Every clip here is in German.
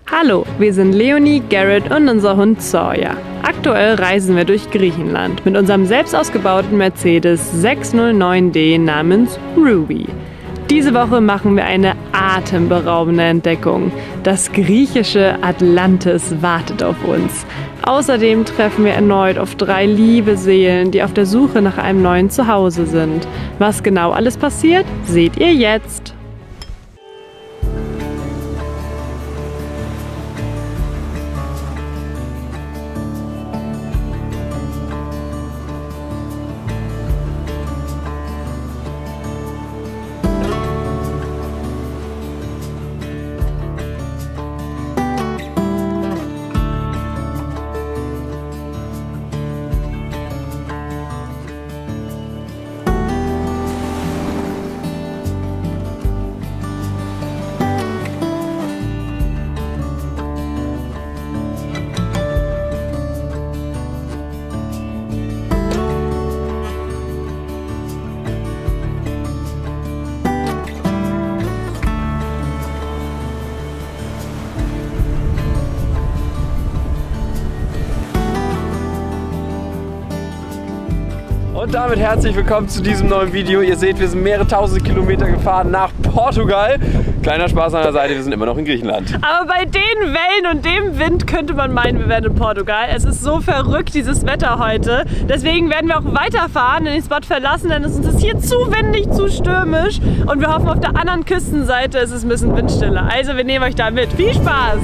Hallo, wir sind Leonie, Garrett und unser Hund Sawyer. Aktuell reisen wir durch Griechenland mit unserem selbst ausgebauten Mercedes 609D namens Ruby. Diese Woche machen wir eine atemberaubende Entdeckung. Das griechische Atlantis wartet auf uns. Außerdem treffen wir erneut auf 3 liebe Seelen, die auf der Suche nach einem neuen Zuhause sind. Was genau alles passiert, seht ihr jetzt. Und damit herzlich willkommen zu diesem neuen Video. Ihr seht, wir sind mehrere tausend Kilometer gefahren nach Portugal. Kleiner Spaß an der Seite, wir sind immer noch in Griechenland. Aber bei den Wellen und dem Wind könnte man meinen, wir wären in Portugal. Es ist so verrückt, dieses Wetter heute. Deswegen werden wir auch weiterfahren, den Spot verlassen, denn es ist hier zu windig, zu stürmisch. Und wir hoffen, auf der anderen Küstenseite ist es ein bisschen windstiller. Also wir nehmen euch da mit. Viel Spaß!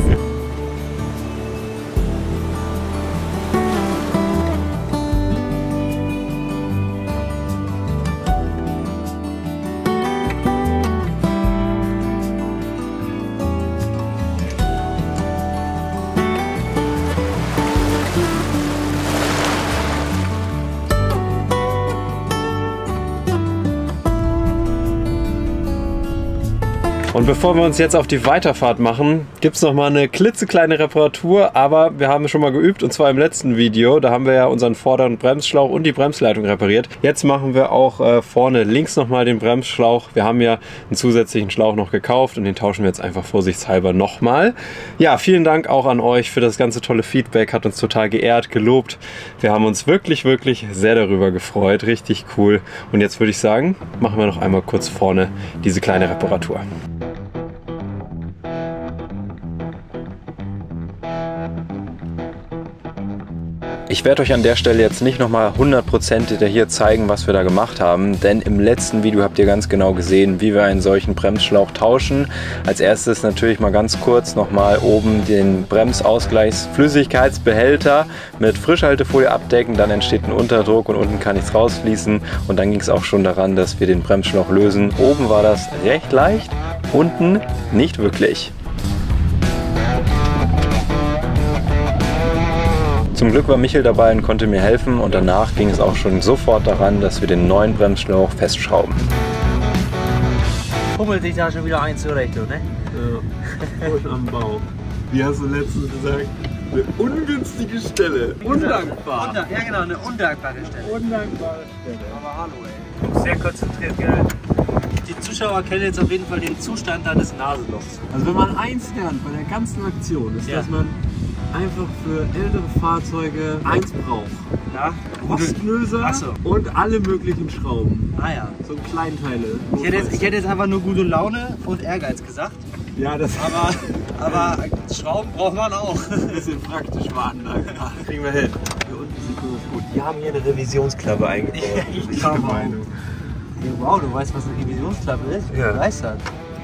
Und bevor wir uns jetzt auf die Weiterfahrt machen, gibt es noch mal eine klitzekleine Reparatur, aber wir haben schon mal geübt, und zwar im letzten Video. Da haben wir ja unseren vorderen Bremsschlauch und die Bremsleitung repariert. Jetzt machen wir auch vorne links noch mal den Bremsschlauch. Wir haben ja einen zusätzlichen Schlauch noch gekauft und den tauschen wir jetzt einfach vorsichtshalber nochmal. Ja, vielen Dank auch an euch für das ganze tolle Feedback, hat uns total geehrt, gelobt. Wir haben uns wirklich, wirklich sehr darüber gefreut, richtig cool. Und jetzt würde ich sagen, machen wir noch einmal kurz vorne diese kleine Reparatur. Ich werde euch an der Stelle jetzt nicht nochmal 100% hier zeigen, was wir da gemacht haben, denn im letzten Video habt ihr ganz genau gesehen, wie wir einen solchen Bremsschlauch tauschen. Als erstes natürlich mal ganz kurz nochmal oben den Bremsausgleichsflüssigkeitsbehälter mit Frischhaltefolie abdecken, dann entsteht ein Unterdruck und unten kann nichts rausfließen, und dann ging es auch schon daran, dass wir den Bremsschlauch lösen. Oben war das recht leicht, unten nicht wirklich. Zum Glück war Michel dabei und konnte mir helfen, und danach ging es auch schon sofort daran, dass wir den neuen Bremsschlauch festschrauben. Fummelt sich da schon wieder ein zurecht, ne? Ja, voll am Bau. Wie hast du letztens gesagt? Eine ungünstige Stelle. Undankbar. Ja genau, eine undankbare Stelle. Undankbare Stelle. Aber hallo ey. Sehr konzentriert, gell? Die Zuschauer kennen jetzt auf jeden Fall den Zustand deines Nasenlochs. Also wenn man eins lernt bei der ganzen Aktion, ist, dass man einfach für ältere Fahrzeuge eins braucht. Ja? Rostlöser und alle möglichen Schrauben. Ah ja. So Kleinteile. Ich hätte jetzt einfach nur gute Laune und Ehrgeiz gesagt. Ja, das aber Schrauben braucht man auch. Ein bisschen praktisch warten. Kriegen wir hin. Hier unten sieht man das gut. Die haben hier eine Revisionsklappe eingebaut. Ich glaube auch. Wow, du weißt, was eine Revisionsklappe ist? Ich bin begeistert.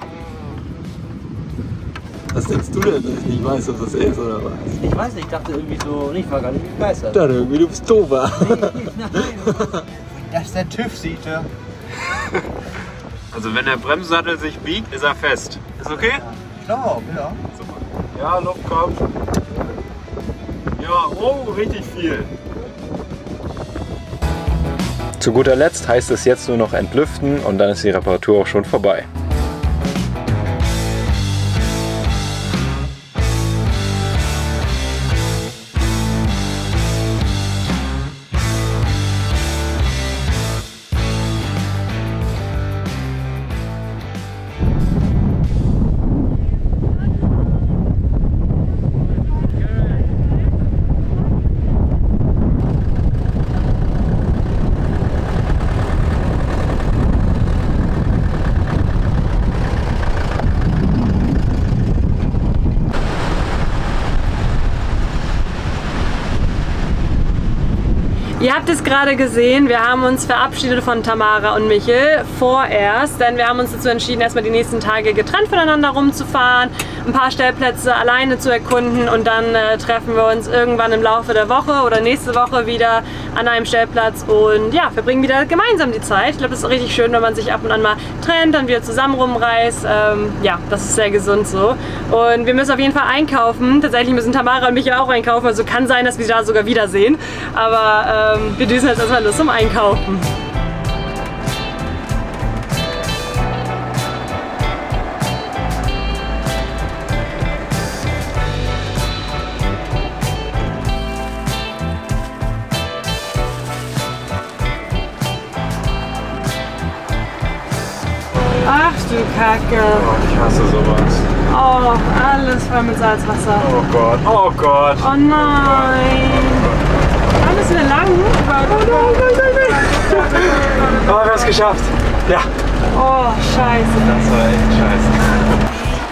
Was denkst du denn, dass ich nicht weiß, was das ist, oder was? Ich weiß nicht, ich dachte irgendwie so, ich war gar nicht begeistert. Dann irgendwie, du bist doofer. Nein. Dass der TÜV sieht, ja. Also wenn der Bremssattel sich biegt, ist er fest. Ist okay? Ich glaube auch, ja. Super. Ja, Luft kommt. Ja, oh, richtig viel. Zu guter Letzt heißt es jetzt nur noch entlüften, und dann ist die Reparatur auch schon vorbei. Ihr habt es gerade gesehen, wir haben uns verabschiedet von Tamara und Michel vorerst, denn wir haben uns dazu entschieden, erstmal die nächsten Tage getrennt voneinander rumzufahren, ein paar Stellplätze alleine zu erkunden und dann treffen wir uns irgendwann im Laufe der Woche oder nächste Woche wieder an einem Stellplatz und ja, verbringen wieder gemeinsam die Zeit. Ich glaube, das ist richtig schön, wenn man sich ab und an mal trennt, dann wieder zusammen rumreist. Ja, das ist sehr gesund so. Und wir müssen auf jeden Fall einkaufen. Tatsächlich müssen Tamara und Michael auch einkaufen, also kann sein, dass wir da sogar wiedersehen. Aber wir düsen jetzt erstmal los zum Einkaufen. Ach du Kacke. Oh, ich hasse sowas. Oh, alles voll mit Salzwasser. Oh Gott, oh Gott. Oh nein. Da müssen wir lang. Aber wir haben es geschafft. Ja. Oh, scheiße. Das war echt scheiße.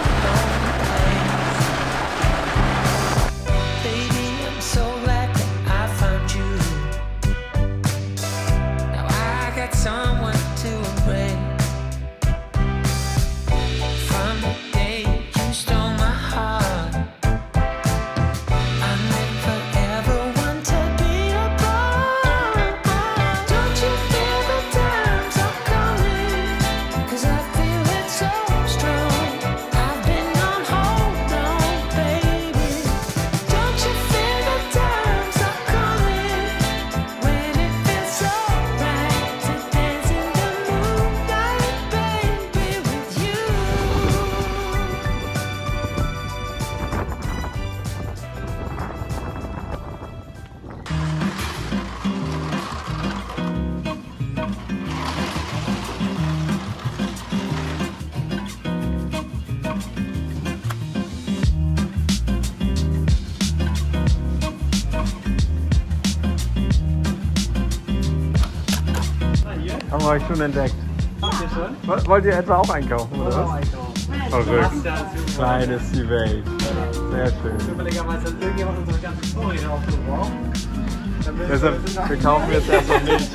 Haben wir euch schon entdeckt. Wollt ihr etwa auch einkaufen, oder was? Verrückt. Kleines die Welt. Sehr schön. Zufälligerweise hat irgendjemand unsere ganzen Vorräte aufgebraucht. Deshalb, wir kaufen jetzt erstmal Milch.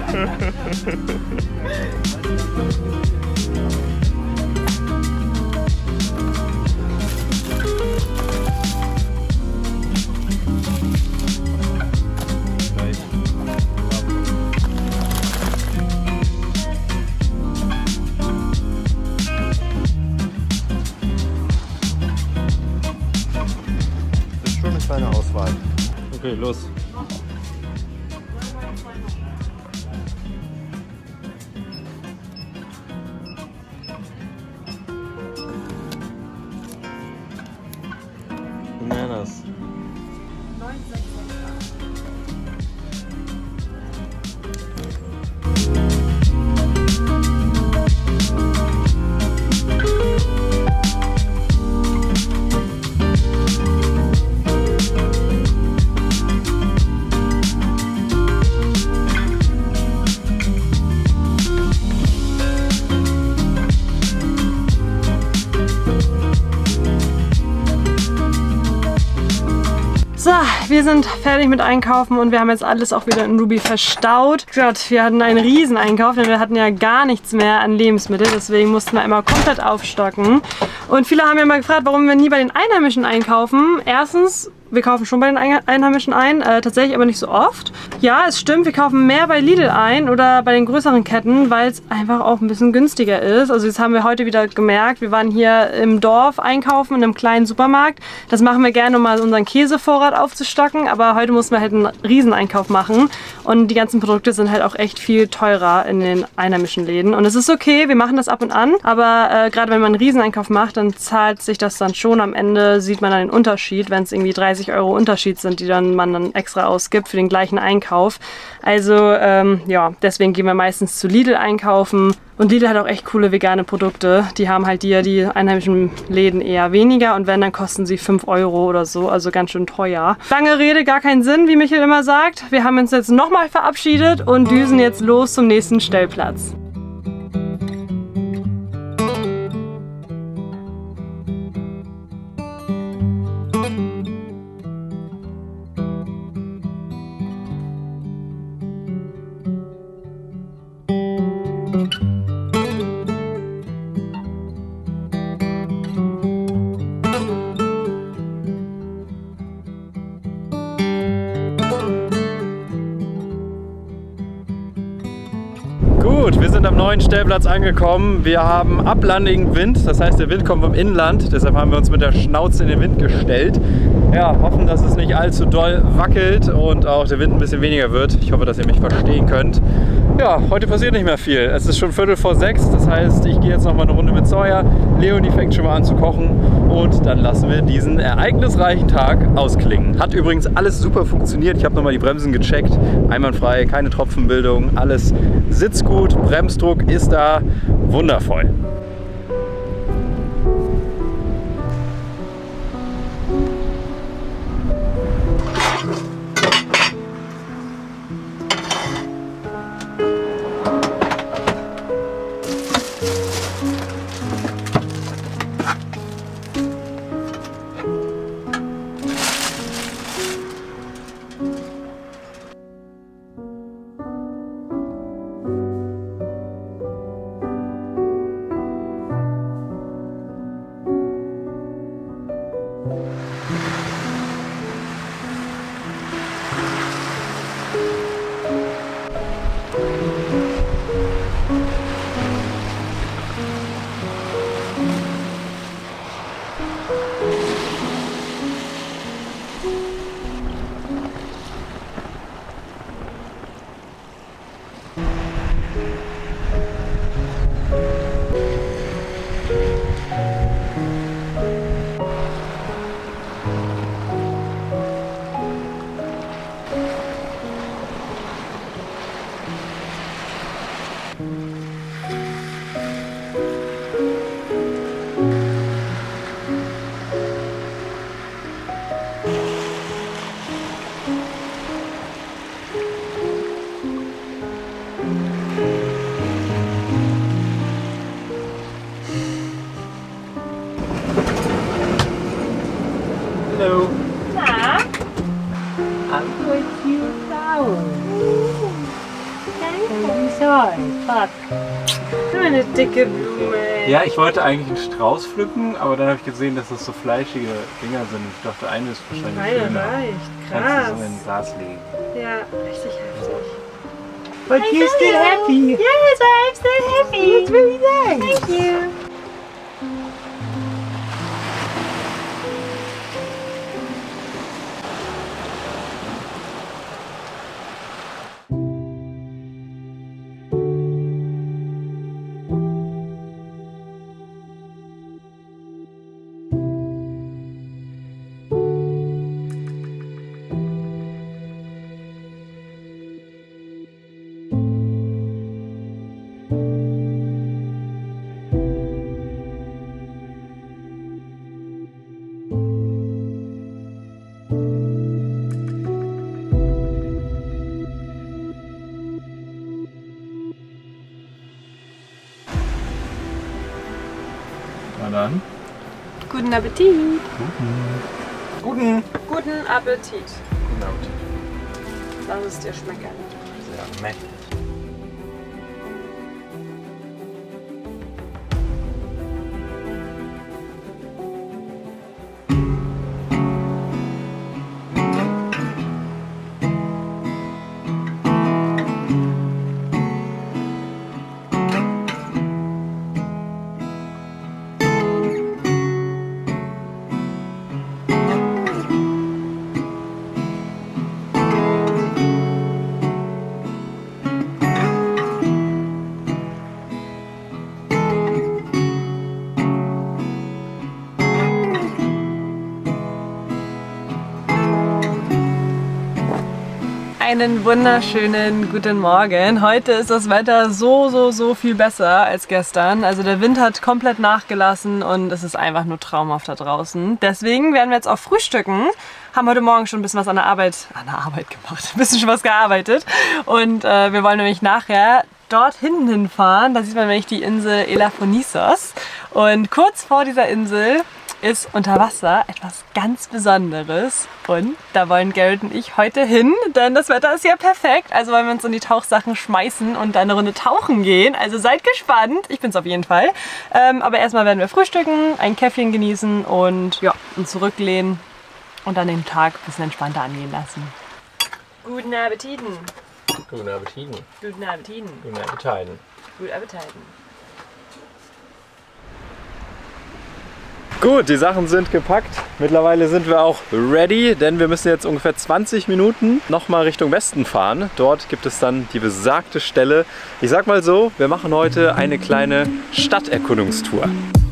Kleine Auswahl. Okay, los. Bananas. 9,6. So, wir sind fertig mit Einkaufen und wir haben jetzt alles auch wieder in Ruby verstaut. Gott, wir hatten einen riesen Einkauf, denn wir hatten ja gar nichts mehr an Lebensmitteln, deswegen mussten wir immer komplett aufstocken. Und viele haben ja mal gefragt, warum wir nie bei den Einheimischen einkaufen. Erstens, wir kaufen schon bei den Einheimischen ein, tatsächlich aber nicht so oft. Ja, es stimmt, wir kaufen mehr bei Lidl ein oder bei den größeren Ketten, weil es einfach auch ein bisschen günstiger ist. Also das haben wir heute wieder gemerkt. Wir waren hier im Dorf einkaufen, in einem kleinen Supermarkt. Das machen wir gerne, um mal unseren Käsevorrat aufzustocken, aber heute mussten wir halt einen Rieseneinkauf machen. Und die ganzen Produkte sind halt auch echt viel teurer in den einheimischen Läden. Und es ist okay, wir machen das ab und an, aber gerade wenn man einen Rieseneinkauf macht, dann zahlt sich das dann schon. Am Ende sieht man dann den Unterschied, wenn es irgendwie 30 € Unterschied sind, die man dann extra ausgibt für den gleichen Einkauf. Also ja, deswegen gehen wir meistens zu Lidl einkaufen. Und Lidl hat auch echt coole vegane Produkte. Die haben halt die einheimischen Läden eher weniger und wenn, dann kosten sie 5 € oder so, also ganz schön teuer. Lange Rede, gar keinen Sinn, wie Michael immer sagt. Wir haben uns jetzt nochmal verabschiedet und düsen jetzt los zum nächsten Stellplatz. Gut, wir sind am neuen Stellplatz angekommen. Wir haben ablandigen Wind, das heißt der Wind kommt vom Inland, deshalb haben wir uns mit der Schnauze in den Wind gestellt. Ja, hoffen, dass es nicht allzu doll wackelt und auch der Wind ein bisschen weniger wird. Ich hoffe, dass ihr mich verstehen könnt. Ja, heute passiert nicht mehr viel. Es ist schon 5:45, das heißt, ich gehe jetzt noch mal eine Runde mit Sawyer. Leonie fängt schon mal an zu kochen und dann lassen wir diesen ereignisreichen Tag ausklingen. Hat übrigens alles super funktioniert. Ich habe noch mal die Bremsen gecheckt. Einwandfrei, keine Tropfenbildung, alles sitzt gut, Bremsdruck ist da, wundervoll. Hallo. Na? I'm going to down. I'm sorry, fuck. Eine dicke Blume. Ja, ich wollte eigentlich einen Strauß pflücken, aber dann habe ich gesehen, dass das so fleischige Dinger sind. Ich dachte, eine ist wahrscheinlich Meine schöner. reicht. Kannst du Krass. so in ein Glas legen. Ja, richtig heftig. But you're still happy. Yes, I'm still happy. It's really nice. Thank you. Na dann. Guten Appetit. Guten. Guten Appetit. Guten Appetit. Lass es dir schmecken. Sehr mächtig. Einen wunderschönen guten Morgen. Heute ist das Wetter so viel besser als gestern. Also der Wind hat komplett nachgelassen und es ist einfach nur traumhaft da draußen. Deswegen werden wir jetzt auch frühstücken. Haben heute Morgen schon ein bisschen was an der Arbeit gemacht. Ein bisschen schon was gearbeitet. Und wir wollen nämlich nachher dort hinten hinfahren. Da sieht man nämlich die Insel Elafonissos. Und kurz vor dieser Insel ist unter Wasser etwas ganz Besonderes und da wollen Garrett und ich heute hin, denn das Wetter ist ja perfekt, also wollen wir uns in die Tauchsachen schmeißen und dann eine Runde tauchen gehen, also seid gespannt, ich bin's auf jeden Fall. Aber erstmal werden wir frühstücken, ein Käffchen genießen und ja, uns zurücklehnen und dann den Tag ein bisschen entspannter angehen lassen. Guten Appetiten! Guten Appetit. Guten Appetiten! Guten Appetit. Gut Appetit. Gut, die Sachen sind gepackt. Mittlerweile sind wir auch ready, denn wir müssen jetzt ungefähr 20 Minuten nochmal Richtung Westen fahren. Dort gibt es dann die besagte Stelle. Ich sag mal so, wir machen heute eine kleine Stadterkundungstour.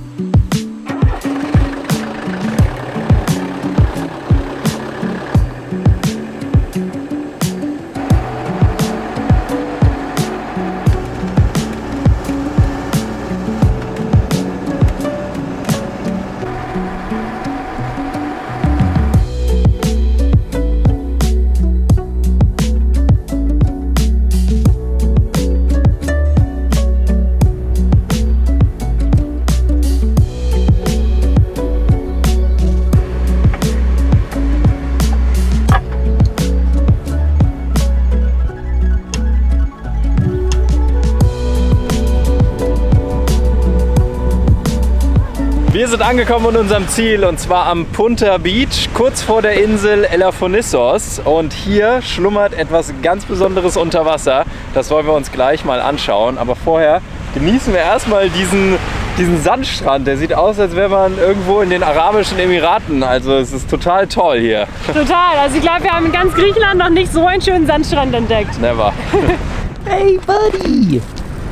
Wir sind angekommen in unserem Ziel und zwar am Punta Beach, kurz vor der Insel Elafonissos. Und hier schlummert etwas ganz Besonderes unter Wasser. Das wollen wir uns gleich mal anschauen. Aber vorher genießen wir erstmal diesen Sandstrand. Der sieht aus, als wäre man irgendwo in den Arabischen Emiraten. Also es ist total toll hier. Total. Also ich glaube, wir haben in ganz Griechenland noch nicht so einen schönen Sandstrand entdeckt. Never. Hey, buddy!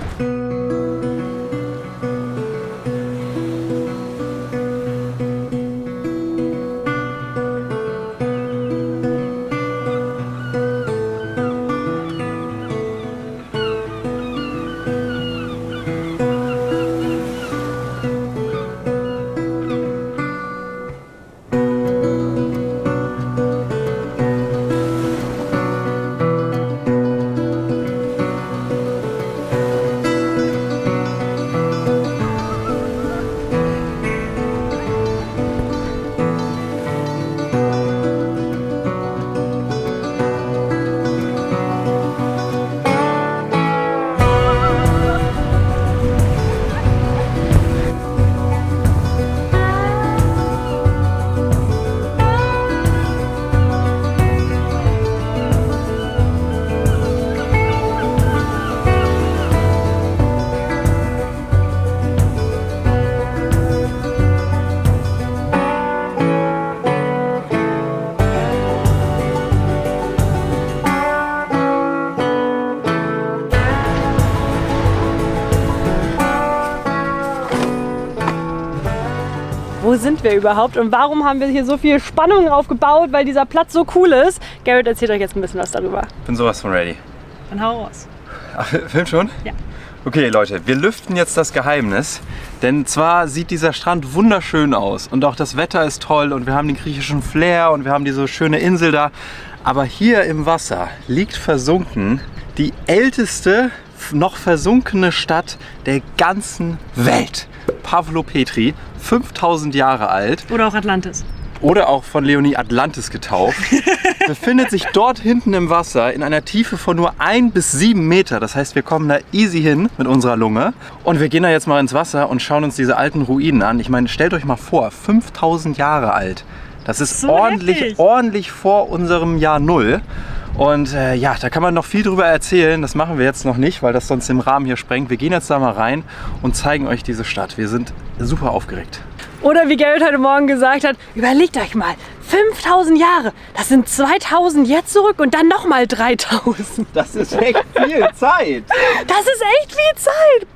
Wo sind wir überhaupt und warum haben wir hier so viel Spannung aufgebaut, weil dieser Platz so cool ist? Garrett erzählt euch jetzt ein bisschen was darüber. Ich bin sowas von ready. Dann hau raus. Ach, Film schon? Ja. Okay Leute, wir lüften jetzt das Geheimnis, denn zwar sieht dieser Strand wunderschön aus und auch das Wetter ist toll und wir haben den griechischen Flair und wir haben diese schöne Insel da, aber hier im Wasser liegt versunken die älteste noch versunkene Stadt der ganzen Welt. Pavlopetri, 5000 Jahre alt. Oder auch Atlantis. Oder auch von Leonie Atlantis getauft, befindet sich dort hinten im Wasser in einer Tiefe von nur 1 bis 7 Meter. Das heißt, wir kommen da easy hin mit unserer Lunge. Und wir gehen da jetzt mal ins Wasser und schauen uns diese alten Ruinen an. Ich meine, stellt euch mal vor, 5000 Jahre alt. Das ist so ordentlich vor unserem Jahr Null. Und ja, da kann man noch viel drüber erzählen. Das machen wir jetzt noch nicht, weil das sonst den Rahmen hier sprengt. Wir gehen jetzt da mal rein und zeigen euch diese Stadt. Wir sind super aufgeregt. Oder wie Garrett heute Morgen gesagt hat, überlegt euch mal, 5000 Jahre, das sind 2000 jetzt zurück und dann nochmal 3000. Das ist echt viel Zeit. Das ist echt viel Zeit.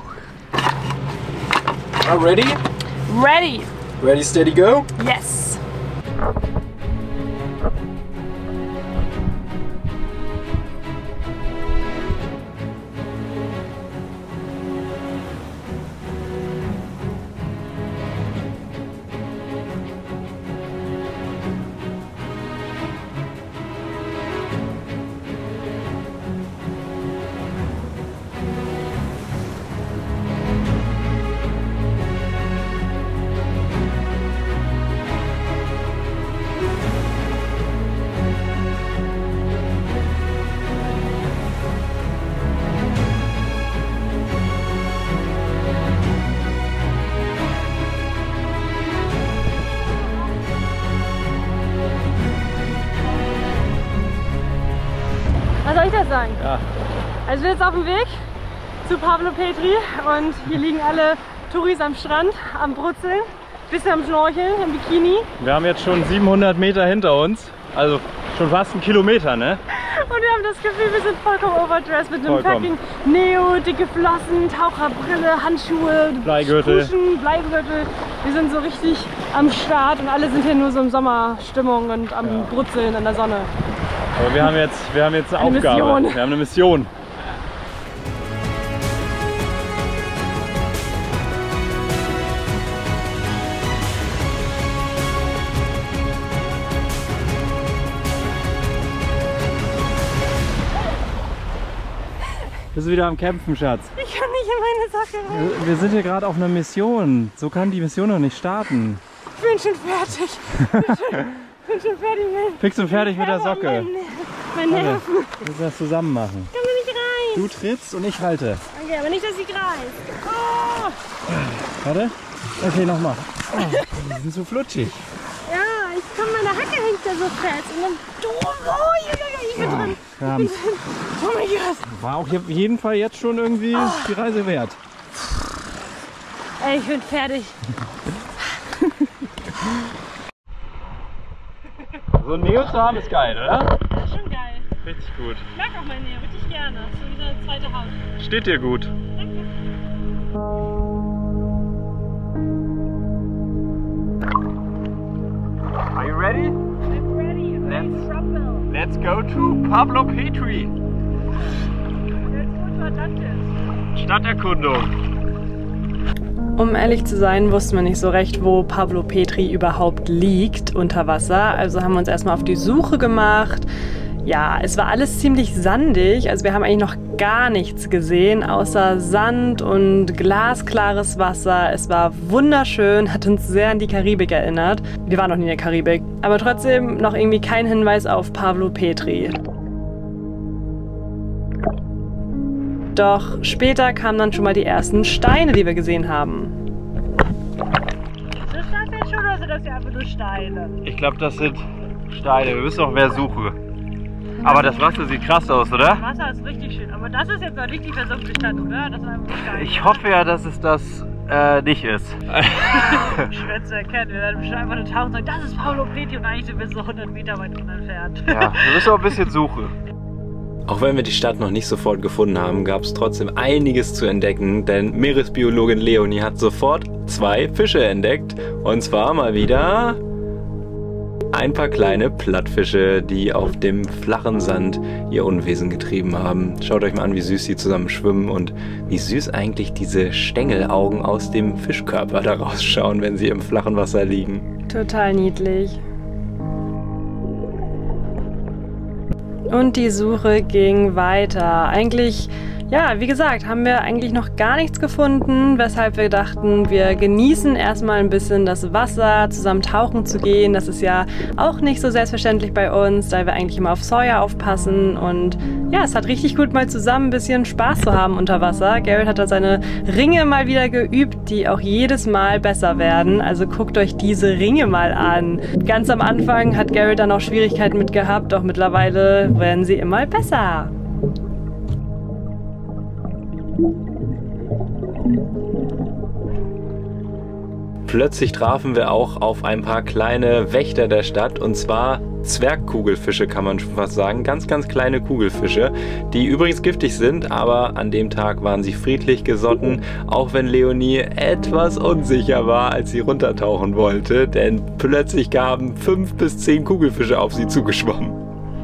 Ready? Ready. Ready, steady, go? Yes. Was soll ich das sagen? Ja. Also wir sind jetzt auf dem Weg zu Pablo Petri und hier liegen alle Touris am Strand, am Brutzeln, bisschen am Schnorcheln, im Bikini. Wir haben jetzt schon 700 Meter hinter uns, also schon fast 1 Kilometer, ne? Und wir haben das Gefühl, wir sind vollkommen overdressed mit einem fucking Neo, dicke Flossen, Taucherbrille, Handschuhe, Bleigürtel. Duschen, Bleigürtel. Wir sind so richtig am Start und alle sind hier nur so in Sommerstimmung und am Brutzeln in der Sonne. Aber wir haben jetzt eine Aufgabe, Mission. wir haben eine Mission. Bist du wieder am Kämpfen, Schatz? Ich kann nicht in meine Socke rein. Wir sind hier gerade auf einer Mission. So kann die Mission noch nicht starten. Ich bin schon fertig. Ich bin schon fertig mit. Fix und fertig mit der Socke. Mein Nerven. Wir müssen das zusammen machen. Ich kann mir nicht rein. Du trittst und ich halte. Okay, aber nicht, dass sie kreist. Oh. Warte. Okay, nochmal. Oh, die sind so flutschig. Ja, ich komm, meine Hacke hängt da so fest. Und dann. Oh, ich bin drin. Krampf. Oh mein Gott. War auch auf jeden Fall jetzt schon irgendwie die Reise wert. Ey, ich bin fertig. So ein Neo zu haben ist geil, oder? Das ist schon geil. Richtig gut. Ich mag auch mein Neo, richtig gerne. So wie eine zweite Haut. Steht dir gut. Danke. Are you ready? I'm ready. Let's go to Pablo Petri. Let's go to Atlantis. Stadterkundung. Um ehrlich zu sein, wussten wir nicht so recht, wo Pablo Petri überhaupt liegt unter Wasser. Also haben wir uns erstmal auf die Suche gemacht. Ja, es war alles ziemlich sandig. Also wir haben eigentlich noch gar nichts gesehen, außer Sand und glasklares Wasser. Es war wunderschön, hat uns sehr an die Karibik erinnert. Wir waren noch nie in der Karibik. Aber trotzdem noch irgendwie kein Hinweis auf Pablo Petri. Doch später kamen dann schon mal die ersten Steine, die wir gesehen haben. Das sagt jetzt schon, oder das sind einfach nur Steine? Ich glaube, das sind Steine. Wir wissen auch, wer suche. Aber das Wasser sieht krass aus, oder? Das Wasser ist richtig schön, aber das ist jetzt noch nicht die versunkene Stadt, oder? Das war einfach Steine. Ich hoffe ja, dass es das nicht ist. Schwer zu erkennen. Wir werden bestimmt einfach nur tauchen und sagen, das ist Pablo Petri und eigentlich sind wir so 100 Meter weit entfernt. Ja, wir müssen auch ein bisschen suchen. Auch wenn wir die Stadt noch nicht sofort gefunden haben, gab es trotzdem einiges zu entdecken, denn Meeresbiologin Leonie hat sofort 2 Fische entdeckt. Und zwar mal wieder ein paar kleine Plattfische, die auf dem flachen Sand ihr Unwesen getrieben haben. Schaut euch mal an, wie süß sie zusammen schwimmen und wie süß eigentlich diese Stängelaugen aus dem Fischkörper da rausschauen, wenn sie im flachen Wasser liegen. Total niedlich. Und die Suche ging weiter. Eigentlich, ja, wie gesagt, haben wir eigentlich noch gar nichts gefunden, weshalb wir dachten, wir genießen erstmal ein bisschen das Wasser, zusammen tauchen zu gehen. Das ist ja auch nicht so selbstverständlich bei uns, da wir eigentlich immer auf Sawyer aufpassen. Und ja, es hat richtig gut, mal zusammen ein bisschen Spaß zu haben unter Wasser. Garrett hat da seine Ringe mal wieder geübt, die auch jedes Mal besser werden. Also guckt euch diese Ringe mal an. Ganz am Anfang hat Garrett dann auch Schwierigkeiten mit gehabt, doch mittlerweile werden sie immer besser. Plötzlich trafen wir auch auf ein paar kleine Wächter der Stadt, und zwar Zwergkugelfische, kann man schon fast sagen. Ganz, ganz kleine Kugelfische, die übrigens giftig sind, aber an dem Tag waren sie friedlich gesotten, auch wenn Leonie etwas unsicher war, als sie runtertauchen wollte, denn plötzlich kamen 5 bis 10 Kugelfische auf sie zugeschwommen.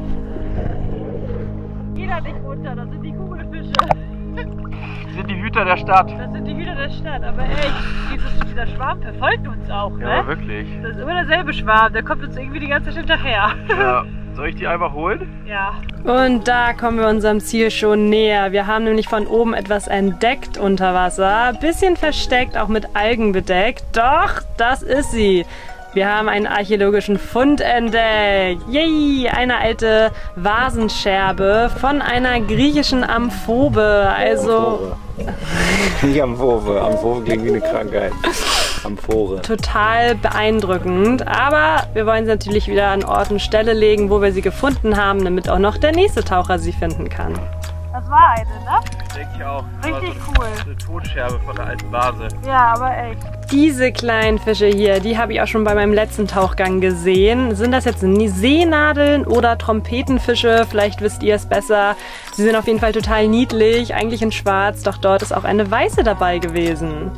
Jeder nicht runter, das sind die Kugelfische. Das sind die Hüter der Stadt. Das sind die Hüter der Stadt, aber ey, dieser Schwarm verfolgt uns auch, ne? Ja, wirklich. Das ist immer derselbe Schwarm, der kommt uns irgendwie die ganze Zeit hinterher. Ja. Soll ich die einfach holen? Ja. Und da kommen wir unserem Ziel schon näher. Wir haben nämlich von oben etwas entdeckt unter Wasser. Bisschen versteckt, auch mit Algen bedeckt. Doch, das ist sie. Wir haben einen archäologischen Fund entdeckt. Yay! Eine alte Vasenscherbe von einer griechischen Amphobe. Also... Nicht Amphore. Amphore klingt wie eine Krankheit. Amphore. Total beeindruckend. Aber wir wollen sie natürlich wieder an Ort und Stelle legen, wo wir sie gefunden haben, damit auch noch der nächste Taucher sie finden kann. Das war eine, ne? denke ich auch. Richtig cool. Eine Tonscherbe von der alten Vase. Ja, aber echt. Diese kleinen Fische hier, die habe ich auch schon bei meinem letzten Tauchgang gesehen. Sind das jetzt Seenadeln oder Trompetenfische? Vielleicht wisst ihr es besser. Sie sind auf jeden Fall total niedlich, eigentlich in schwarz, doch dort ist auch eine weiße dabei gewesen.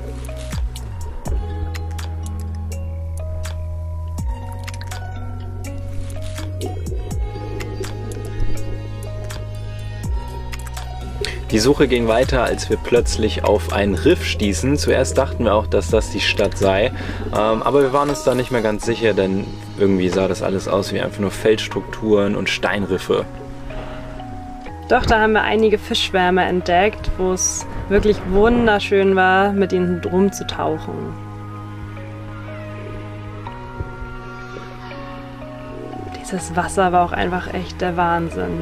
Die Suche ging weiter, als wir plötzlich auf ein Riff stießen. Zuerst dachten wir auch, dass das die Stadt sei, aber wir waren uns da nicht mehr ganz sicher, denn irgendwie sah das alles aus wie einfach nur Felsstrukturen und Steinriffe. Doch, da haben wir einige Fischschwärme entdeckt, wo es wirklich wunderschön war, mit ihnen rumzutauchen. Dieses Wasser war auch einfach echt der Wahnsinn.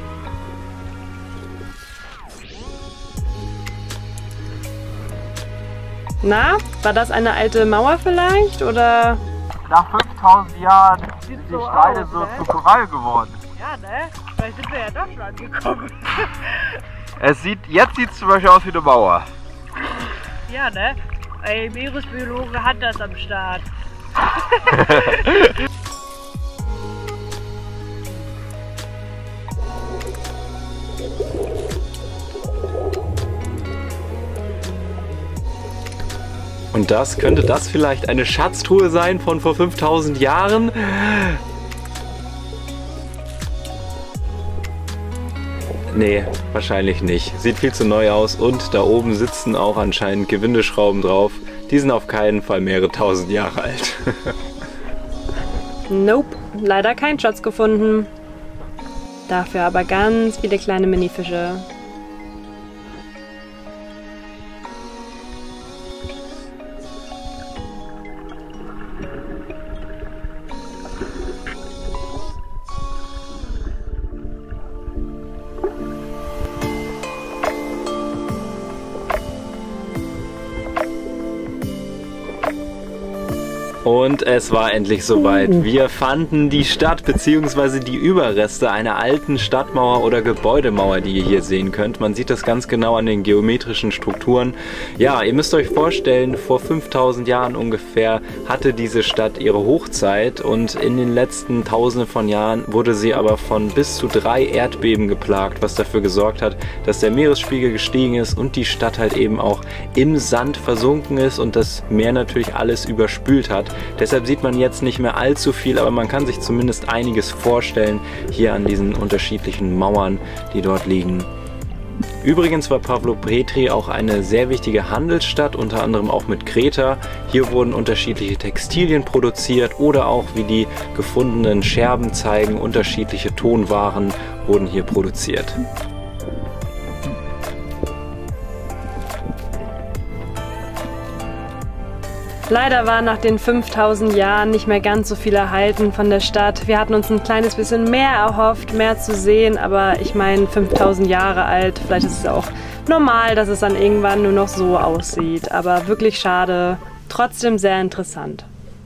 Na, war das eine alte Mauer vielleicht, oder? Nach 5000 Jahren sind die Steine so zu Korall geworden. Ja, ne? Vielleicht sind wir ja doch schon angekommen. Jetzt sieht es zum Beispiel aus wie eine Mauer. Ja, ne? Ey, Meeresbiologe hat das am Start. Und könnte das vielleicht eine Schatztruhe sein von vor 5000 Jahren? Nee, wahrscheinlich nicht. Sieht viel zu neu aus und da oben sitzen auch anscheinend Gewindeschrauben drauf. Die sind auf keinen Fall mehrere tausend Jahre alt. Nope, leider kein Schatz gefunden. Dafür aber ganz viele kleine Minifische. Und es war endlich soweit. Wir fanden die Stadt bzw. die Überreste einer alten Stadtmauer oder Gebäudemauer, die ihr hier sehen könnt. Man sieht das ganz genau an den geometrischen Strukturen. Ja, ihr müsst euch vorstellen, vor 5000 Jahren ungefähr hatte diese Stadt ihre Hochzeit und in den letzten Tausenden von Jahren wurde sie aber von bis zu 3 Erdbeben geplagt, was dafür gesorgt hat, dass der Meeresspiegel gestiegen ist und die Stadt halt eben auch im Sand versunken ist und das Meer natürlich alles überspült hat. Deshalb sieht man jetzt nicht mehr allzu viel, aber man kann sich zumindest einiges vorstellen hier an diesen unterschiedlichen Mauern, die dort liegen. Übrigens war Pavlopetri auch eine sehr wichtige Handelsstadt, unter anderem auch mit Kreta. Hier wurden unterschiedliche Textilien produziert oder auch, wie die gefundenen Scherben zeigen, unterschiedliche Tonwaren wurden hier produziert. Leider war nach den 5000 Jahren nicht mehr ganz so viel erhalten von der Stadt. Wir hatten uns ein kleines bisschen mehr erhofft, mehr zu sehen, aber ich meine 5000 Jahre alt, vielleicht ist es auch normal, dass es dann irgendwann nur noch so aussieht. Aber wirklich schade, trotzdem sehr interessant.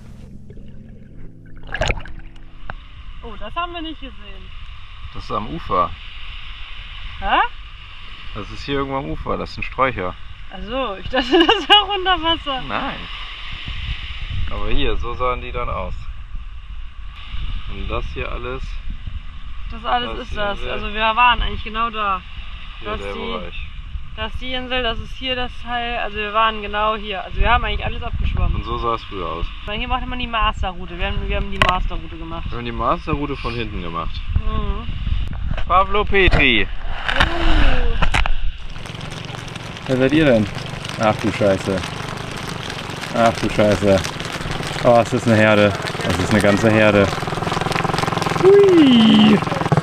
Oh, das haben wir nicht gesehen. Das ist am Ufer. Hä? Das ist hier irgendwo am Ufer, das sind Sträucher. Also, ich dachte, das wäre unter Wasser. Nein. Aber hier, so sahen die dann aus. Und das hier alles. Das alles Das ist das. hier Also wir waren eigentlich genau da. Hier Das der ist die- Bereich. Das ist die Insel, das ist hier das Teil. Also wir waren genau hier. Also wir haben eigentlich alles abgeschwommen. Und so sah es früher aus. Weil hier macht man die Masterroute. Wir haben die Masterroute gemacht. Wir haben die Masterroute von hinten gemacht. Mhm. Pavlopetri. Wer seid ihr denn? Ach du Scheiße. Ach du Scheiße. Oh, es ist eine Herde. Es ist eine ganze Herde. Hui.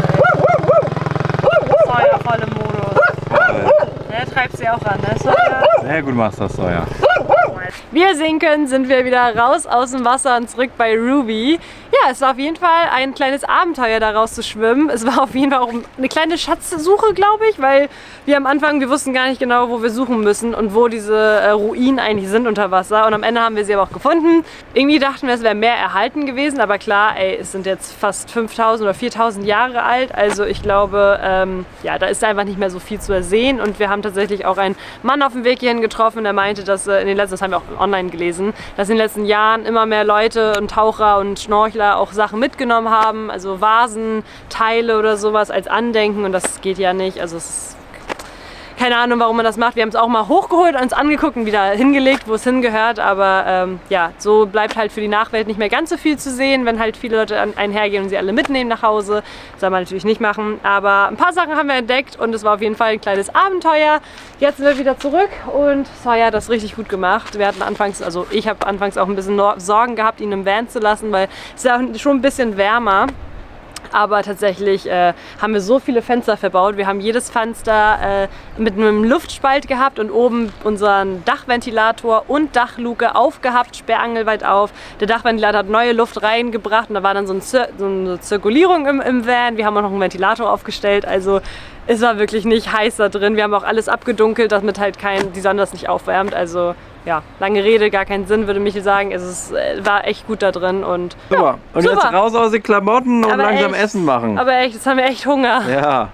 Sawyer voll im Modus. Der treibt sie auch ran, ne? Sawyer. Sehr gut machst du das, Sawyer. Wie ihr sehen könnt, sind wir wieder raus aus dem Wasser und zurück bei Ruby. Ja, es war auf jeden Fall ein kleines Abenteuer, da raus zu schwimmen. Es war auf jeden Fall auch eine kleine Schatzsuche, glaube ich, weil wir am Anfang, wir wussten gar nicht genau, wo wir suchen müssen und wo diese Ruinen eigentlich sind unter Wasser. Und am Ende haben wir sie aber auch gefunden. Irgendwie dachten wir, es wäre mehr erhalten gewesen, aber klar, ey, es sind jetzt fast 5000 oder 4000 Jahre alt. Also ich glaube, ja, da ist einfach nicht mehr so viel zu ersehen. Und wir haben tatsächlich auch einen Mann auf dem Weg hierhin getroffen, der meinte, dass in den letzten, das haben wir auch online gelesen, dass in den letzten Jahren immer mehr Leute und Taucher und Schnorchler auch Sachen mitgenommen haben, also Vasen, Teile oder sowas als Andenken, und das geht ja nicht. Also es ist keine Ahnung, warum man das macht. Wir haben es auch mal hochgeholt, uns angeguckt und wieder hingelegt, wo es hingehört. Aber ja, so bleibt halt für die Nachwelt nicht mehr ganz so viel zu sehen, wenn halt viele Leute einhergehen und sie alle mitnehmen nach Hause. Das soll man natürlich nicht machen. Aber ein paar Sachen haben wir entdeckt und es war auf jeden Fall ein kleines Abenteuer. Jetzt sind wir wieder zurück und Sawyer hat das richtig gut gemacht. Wir hatten anfangs, also ich habe anfangs auch ein bisschen Sorgen gehabt, ihn im Van zu lassen, weil es ist ja schon ein bisschen wärmer. Aber tatsächlich haben wir so viele Fenster verbaut. Wir haben jedes Fenster mit einem Luftspalt gehabt und oben unseren Dachventilator und Dachluke aufgehabt, sperrangelweit auf. Der Dachventilator hat neue Luft reingebracht und da war dann so eine Zirkulierung im Van. Wir haben auch noch einen Ventilator aufgestellt, also es war wirklich nicht heiß da drin. Wir haben auch alles abgedunkelt, damit halt die Sonne das nicht aufwärmt. Also ja, lange Rede, gar keinen Sinn, würde Michael sagen. Es war echt gut da drin und super. Ja, und super. Jetzt raus aus den Klamotten und aber langsam echt, Essen machen. Aber echt, jetzt haben wir echt Hunger. Ja.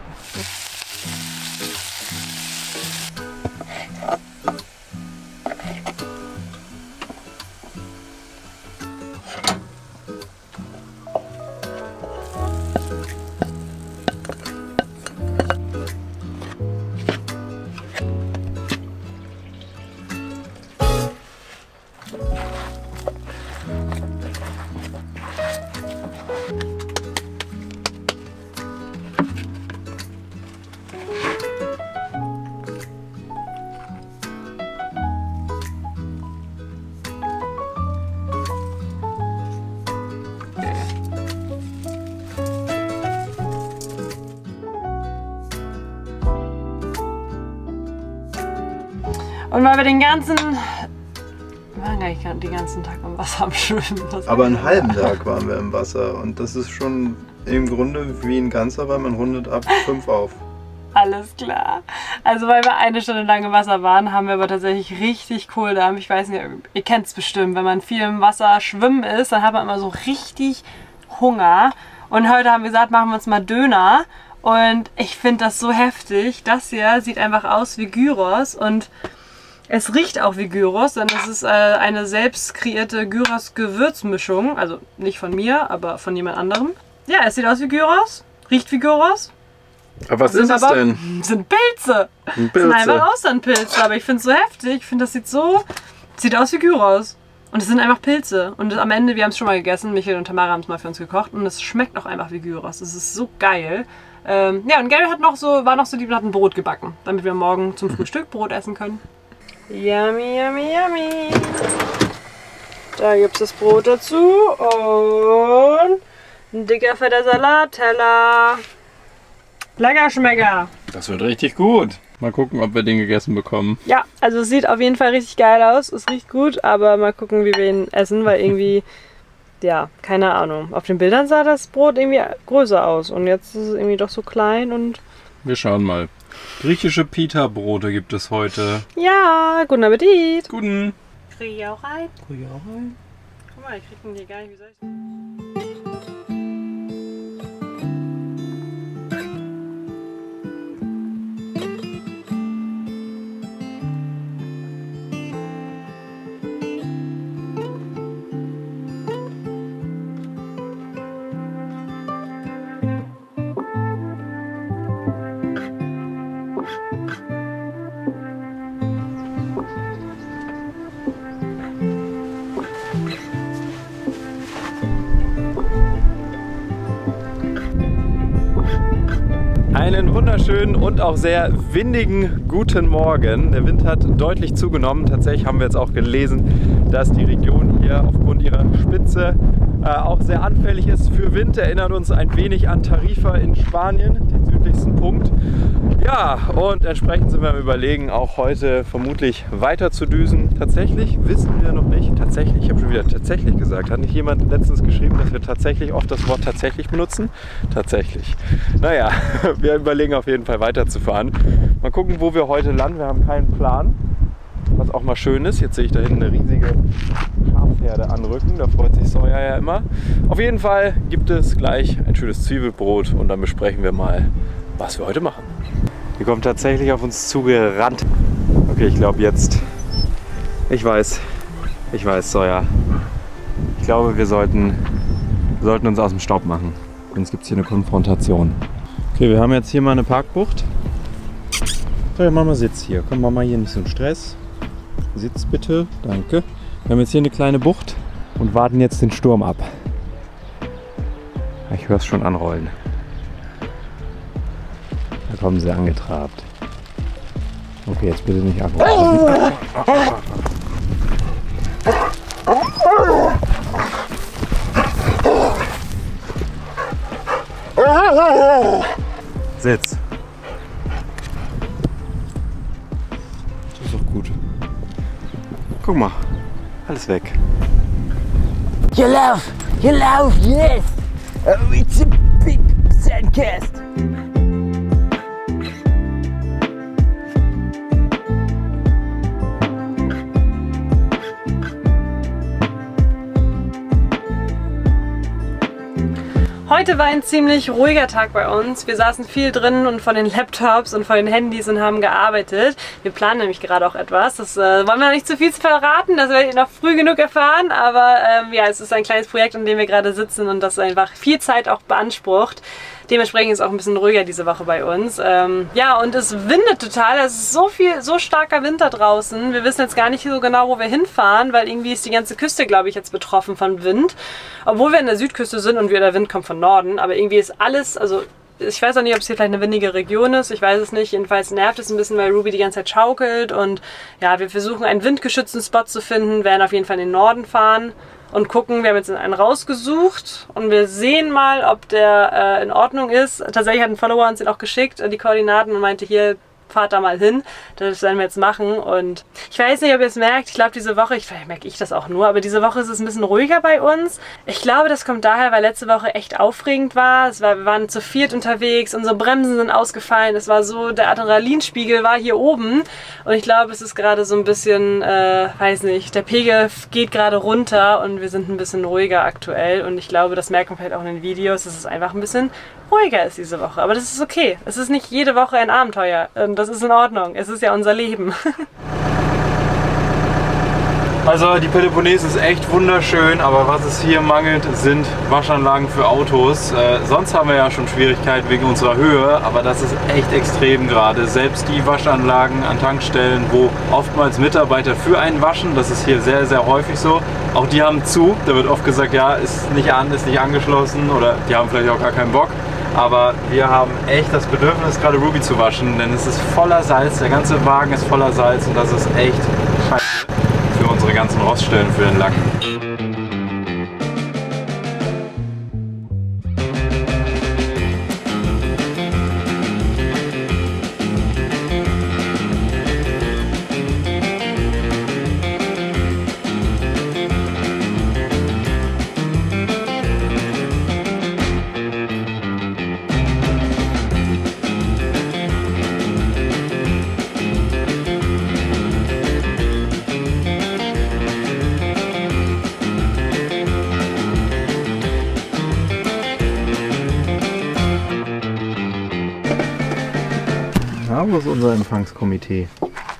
Und weil wir den ganzen Tag am Wasser am Schwimmen. Aber einen halben Tag waren wir im Wasser und das ist schon im Grunde wie ein ganzer, weil man rundet ab 5 auf. Alles klar. Also weil wir eine Stunde lang im Wasser waren, haben wir aber tatsächlich richtig Kohldampf. Ich weiß nicht, ihr kennt es bestimmt, wenn man viel im Wasser schwimmen ist, dann hat man immer so richtig Hunger. Und heute haben wir gesagt, machen wir uns mal Döner. Und ich finde das so heftig. Das hier sieht einfach aus wie Gyros und es riecht auch wie Gyros, denn es ist eine selbst kreierte Gyros-Gewürzmischung. Also nicht von mir, aber von jemand anderem. Ja, es sieht aus wie Gyros, riecht wie Gyros. Aber was ist es denn? Sind Pilze. Pilze. Sind einfach Austernpilze, aber ich finde es so heftig. Ich finde, das sieht aus wie Gyros. Und es sind einfach Pilze. Und am Ende, wir haben es schon mal gegessen, Michael und Tamara haben es mal für uns gekocht und es schmeckt auch einfach wie Gyros. Es ist so geil. Ja, und Gary war noch so lieb und hat ein Brot gebacken, damit wir morgen zum Frühstück Brot essen können. Yummy, yummy, yummy. Da gibt es das Brot dazu und ein dicker, fetter Salatteller. Lecker Schmecker. Das wird richtig gut. Mal gucken, ob wir den gegessen bekommen. Ja, also es sieht auf jeden Fall richtig geil aus. Es riecht gut, aber mal gucken, wie wir ihn essen, weil irgendwie, ja, keine Ahnung. Auf den Bildern sah das Brot irgendwie größer aus und jetzt ist es irgendwie doch so klein und... Wir schauen mal. Griechische Pita-Brote gibt es heute. Ja, guten Appetit. Guten. Krieg ich auch rein? Krieg ich auch rein? Guck mal, ich krieg den hier gar nicht. Wie soll ich... Einen wunderschönen und auch sehr windigen guten Morgen. Der Wind hat deutlich zugenommen. Tatsächlich haben wir jetzt auch gelesen, dass die Region hier aufgrund ihrer Spitze auch sehr anfällig ist für Wind, erinnert uns ein wenig an Tarifa in Spanien, den südlichsten Punkt. Ja, und entsprechend sind wir am Überlegen, auch heute vermutlich weiter zu düsen. Tatsächlich wissen wir noch nicht, tatsächlich, ich habe schon wieder tatsächlich gesagt, hat nicht jemand letztens geschrieben, dass wir tatsächlich oft das Wort tatsächlich benutzen? Tatsächlich. Naja, wir überlegen auf jeden Fall weiterzufahren. Mal gucken, wo wir heute landen, wir haben keinen Plan. Was auch mal schön ist, jetzt sehe ich da hinten eine riesige Schafherde anrücken, da freut sich Sawyer ja immer. Auf jeden Fall gibt es gleich ein schönes Zwiebelbrot und dann besprechen wir mal, was wir heute machen. Die kommt tatsächlich auf uns zugerannt. Okay, ich glaube jetzt, ich weiß Sawyer. Ich glaube, wir sollten uns aus dem Staub machen, sonst gibt es hier eine Konfrontation. Okay, wir haben jetzt hier mal eine Parkbucht. So, ja, Mama sitzt hier. Komm, Mama, hier nicht so einen Stress. Sitz bitte, danke. Wir haben jetzt hier eine kleine Bucht und warten jetzt den Sturm ab. Ich höre es schon anrollen. Da kommen sie angetrabt. Okay, jetzt bitte nicht anrollen. Sitz. Das ist doch gut. Guck mal, alles weg. You love, yes! Oh, it's a big sandcast! Heute war ein ziemlich ruhiger Tag bei uns. Wir saßen viel drin und von den Laptops und von den Handys und haben gearbeitet. Wir planen nämlich gerade auch etwas. Das wollen wir noch nicht zu viel verraten, das werdet ihr noch früh genug erfahren. Aber ja, es ist ein kleines Projekt, an dem wir gerade sitzen und das einfach viel Zeit auch beansprucht. Dementsprechend ist es auch ein bisschen ruhiger diese Woche bei uns. Ja, und es windet total. Es ist so starker Wind da draußen. Wir wissen jetzt gar nicht so genau, wo wir hinfahren, weil irgendwie ist die ganze Küste, glaube ich, jetzt betroffen von Wind. Obwohl wir an der Südküste sind und der Wind kommt von Norden. Aber irgendwie ist alles, also ich weiß auch nicht, ob es hier vielleicht eine windige Region ist. Ich weiß es nicht. Jedenfalls nervt es ein bisschen, weil Ruby die ganze Zeit schaukelt. Und ja, wir versuchen einen windgeschützten Spot zu finden, werden auf jeden Fall in den Norden fahren. Und gucken, wir haben jetzt einen rausgesucht und wir sehen mal, ob der in Ordnung ist. Tatsächlich hat ein Follower uns den auch geschickt, die Koordinaten, und meinte, hier, fahrt da mal hin. Das werden wir jetzt machen. Und ich weiß nicht, ob ihr es merkt. Ich glaube, diese Woche, vielleicht merke ich das auch nur, aber diese Woche ist es ein bisschen ruhiger bei uns. Ich glaube, das kommt daher, weil letzte Woche echt aufregend war. Wir waren zu viert unterwegs, unsere Bremsen sind ausgefallen. Es war so, der Adrenalinspiegel war hier oben. Und ich glaube, es ist gerade so ein bisschen, weiß nicht, der Pegel geht gerade runter und wir sind ein bisschen ruhiger aktuell. Und ich glaube, das merkt man vielleicht auch in den Videos, dass es einfach ein bisschen ruhiger ist diese Woche. Aber das ist okay. Es ist nicht jede Woche ein Abenteuer. Und das ist in Ordnung. Es ist ja unser Leben. Also die Peloponnes ist echt wunderschön, aber was es hier mangelt, sind Waschanlagen für Autos. Sonst haben wir ja schon Schwierigkeiten wegen unserer Höhe, aber das ist echt extrem gerade. Selbst die Waschanlagen an Tankstellen, wo oftmals Mitarbeiter für einen waschen, das ist hier sehr, sehr häufig so, auch die haben zu. Da wird oft gesagt, ja, ist nicht an, ist nicht angeschlossen oder die haben vielleicht auch gar keinen Bock. Aber wir haben echt das Bedürfnis, gerade Ruby zu waschen, denn es ist voller Salz, der ganze Wagen ist voller Salz und das ist echt scheiße für unsere ganzen Roststellen für den Lack. Wo ist unser Empfangskomitee?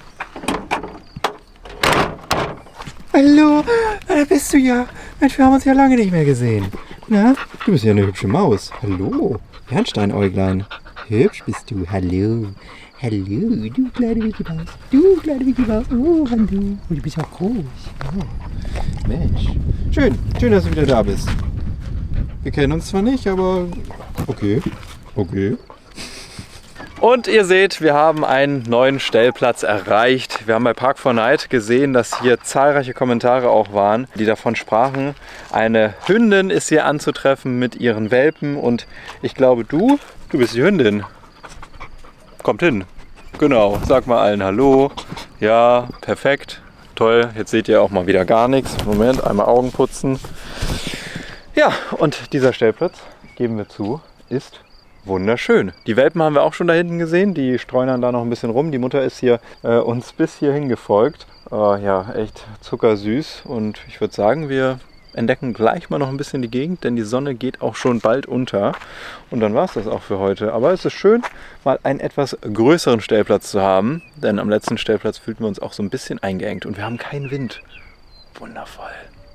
Hallo, da bist du ja. Mensch, wir haben uns ja lange nicht mehr gesehen. Na, du bist ja eine hübsche Maus. Hallo, Bernsteinäuglein. Hübsch bist du. Hallo. Hallo, du kleine Mickey Maus. Du kleine Mickey Maus. Oh, hallo. Du bist auch groß. Oh. Mensch. Schön, dass du wieder da bist. Wir kennen uns zwar nicht, aber okay. Okay. Und ihr seht, wir haben einen neuen Stellplatz erreicht. Wir haben bei Park4Night gesehen, dass hier zahlreiche Kommentare auch waren, die davon sprachen. Eine Hündin ist hier anzutreffen mit ihren Welpen und ich glaube, du bist die Hündin. Kommt hin. Genau, sag mal allen Hallo. Ja, perfekt. Toll, jetzt seht ihr auch mal wieder gar nichts. Moment, einmal Augen putzen. Ja, und dieser Stellplatz, geben wir zu, ist wunderschön. Die Welpen haben wir auch schon da hinten gesehen, die streunern da noch ein bisschen rum. Die Mutter ist hier uns bis hierhin gefolgt. Ja, echt zuckersüß und ich würde sagen, wir entdecken gleich mal noch ein bisschen die Gegend, denn die Sonne geht auch schon bald unter. Und dann war es das auch für heute. Aber es ist schön, mal einen etwas größeren Stellplatz zu haben, denn am letzten Stellplatz fühlten wir uns auch so ein bisschen eingeengt und wir haben keinen Wind. Wundervoll.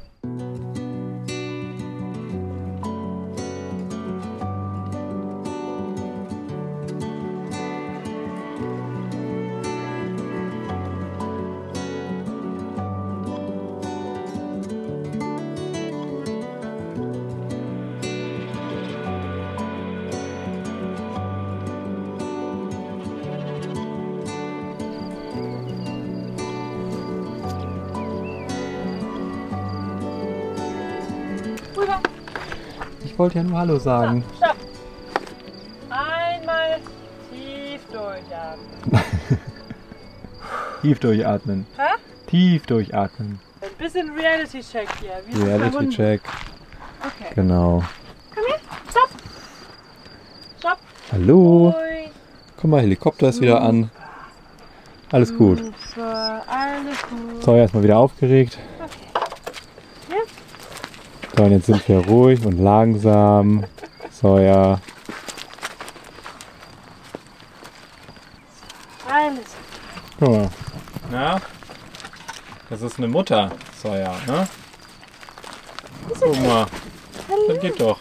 Ich wollte ja nur Hallo sagen. Stopp! Einmal tief durchatmen. Tief durchatmen. Hä? Tief durchatmen. Ein bisschen Reality-Check hier. Wie ist es bei Hunden? Reality-Check. Okay. Genau. Komm her. Stopp! Stopp! Hallo. Ruhig. Guck mal, Helikopter ist wieder an. Alles gut. Super. Alles gut. So, erstmal wieder aufgeregt. Ja. So, und jetzt sind wir ruhig und langsam. So, ja. Alles. Guck mal. Na? Das ist eine Mutter. So, ja, ne? Guck mal. Das geht doch.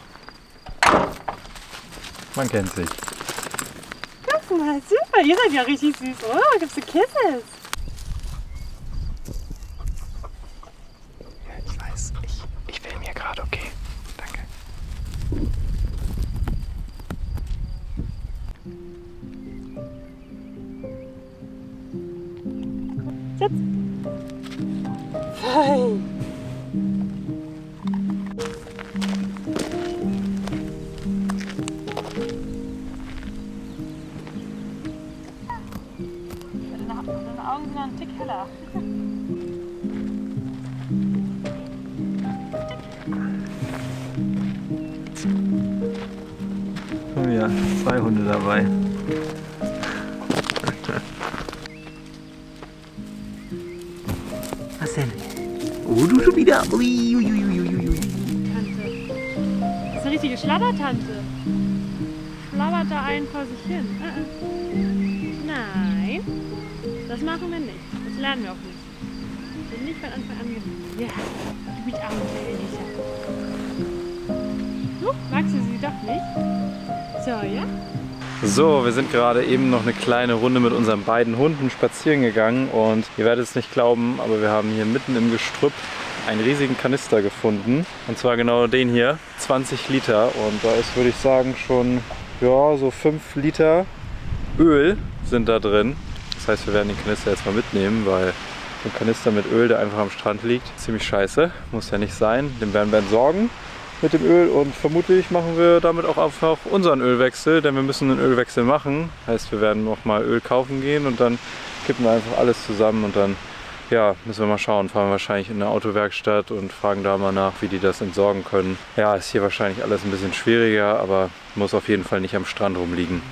Man kennt sich. Guck mal, super. Ihr seid ja richtig süß, oder? Gibst du Kisses? Ich weiß, ich filme hier gerade, okay. Danke. Fein. Deine Augen sind noch ein Tick heller. Oh ja, 2 Hunde dabei. Was denn? Oh, du schon wieder. Ui, ui, ui, ui, ui, ui. Tante. Das ist eine richtige Schlabbertante. Schlabbert da einen vor sich hin. Nein, das machen wir nicht. Das lernen wir auch nicht. Das wird nicht von Anfang an gemacht. Ja, du bist auch Elisa. Magst du sie doch nicht? So, ja? So, wir sind gerade eben noch eine kleine Runde mit unseren beiden Hunden spazieren gegangen und ihr werdet es nicht glauben, aber wir haben hier mitten im Gestrüpp einen riesigen Kanister gefunden. Und zwar genau den hier, 20 Liter. Und da ist, würde ich sagen, schon ja, so 5 Liter Öl sind da drin. Das heißt, wir werden den Kanister jetzt mal mitnehmen, weil so ein Kanister mit Öl, der einfach am Strand liegt, ziemlich scheiße. Muss ja nicht sein. Den werden wir entsorgen mit dem Öl und vermutlich machen wir damit auch einfach unseren Ölwechsel, denn wir müssen einen Ölwechsel machen. Heißt, wir werden noch mal Öl kaufen gehen und dann kippen wir einfach alles zusammen und dann ja, müssen wir mal schauen. Fahren wir wahrscheinlich in eine Autowerkstatt und fragen da mal nach, wie die das entsorgen können. Ja, ist hier wahrscheinlich alles ein bisschen schwieriger, aber muss auf jeden Fall nicht am Strand rumliegen.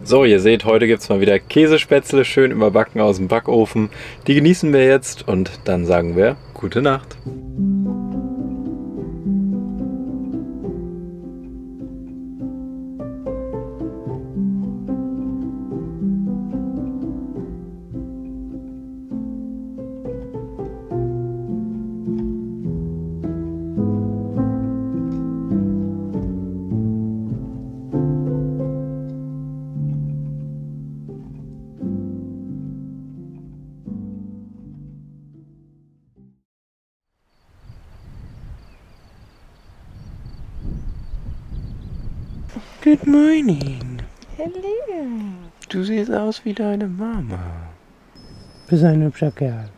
So, ihr seht, heute gibt es mal wieder Käsespätzle, schön überbacken aus dem Backofen. Die genießen wir jetzt und dann sagen wir gute Nacht. Good morning. Hello. Du siehst aus wie deine Mama. Du bist ein hübscher Kerl.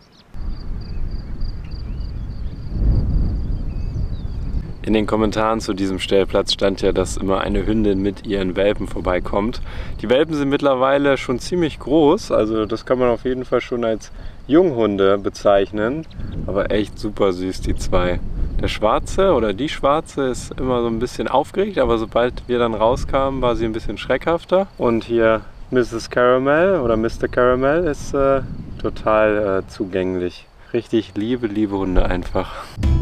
In den Kommentaren zu diesem Stellplatz stand ja, dass immer eine Hündin mit ihren Welpen vorbeikommt. Die Welpen sind mittlerweile schon ziemlich groß, also das kann man auf jeden Fall schon als Junghunde bezeichnen. Aber echt super süß, die zwei. Der Schwarze oder die Schwarze ist immer so ein bisschen aufgeregt, aber sobald wir dann rauskamen, war sie ein bisschen schreckhafter. Und hier Mrs. Caramel oder Mr. Caramel ist total zugänglich. Richtig liebe Hunde einfach.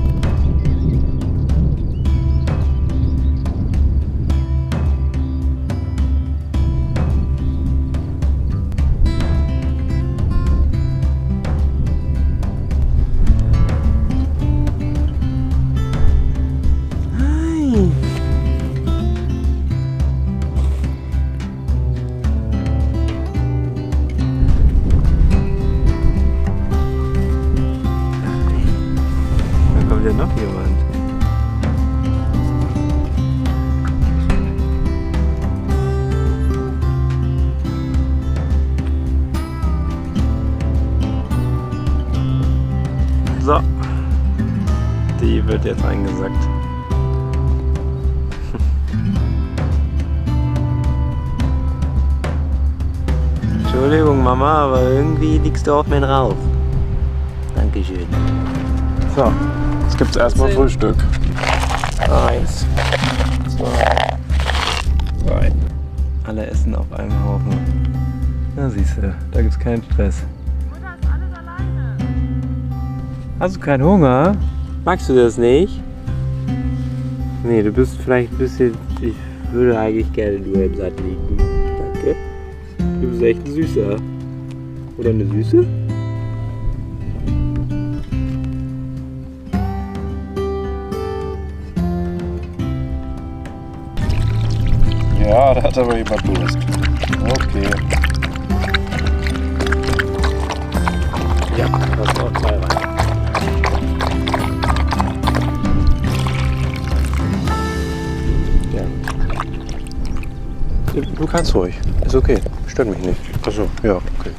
Noch jemand. So, die wird jetzt eingesackt. Entschuldigung Mama, aber irgendwie liegst du auf mir drauf. Dankeschön. So. Jetzt gibt es erstmal Frühstück. 1, 2, 3. Alle essen auf einem Haufen. Na siehst du, da gibt es keinen Stress. Mutter ist alles alleine. Hast du keinen Hunger? Magst du das nicht? Nee, du bist vielleicht ein bisschen... Ich würde eigentlich gerne nur im Satt liegen. Danke. Du bist echt ein Süßer. Oder eine Süße? Ja, da hat aber jemand Durst. Okay. Ja, das ist auch 2 rein. Ja. Du kannst ruhig. Ist okay. Stört mich nicht. Achso, ja, okay.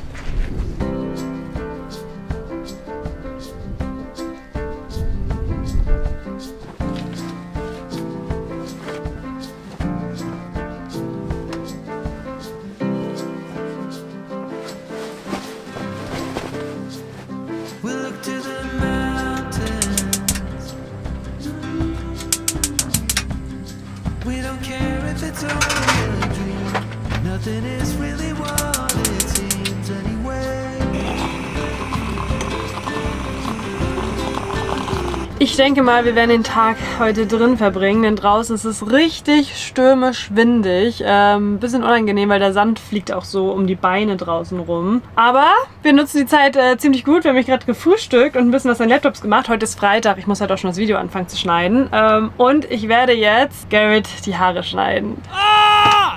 Ich denke mal, wir werden den Tag heute drin verbringen, denn draußen ist es richtig stürmisch windig. Bisschen unangenehm, weil der Sand fliegt auch so um die Beine draußen rum. Aber wir nutzen die Zeit ziemlich gut. Wir haben gerade gefrühstückt und ein bisschen was an Laptops gemacht. Heute ist Freitag, ich muss halt auch schon das Video anfangen zu schneiden. Und ich werde jetzt Garrett die Haare schneiden. Ah!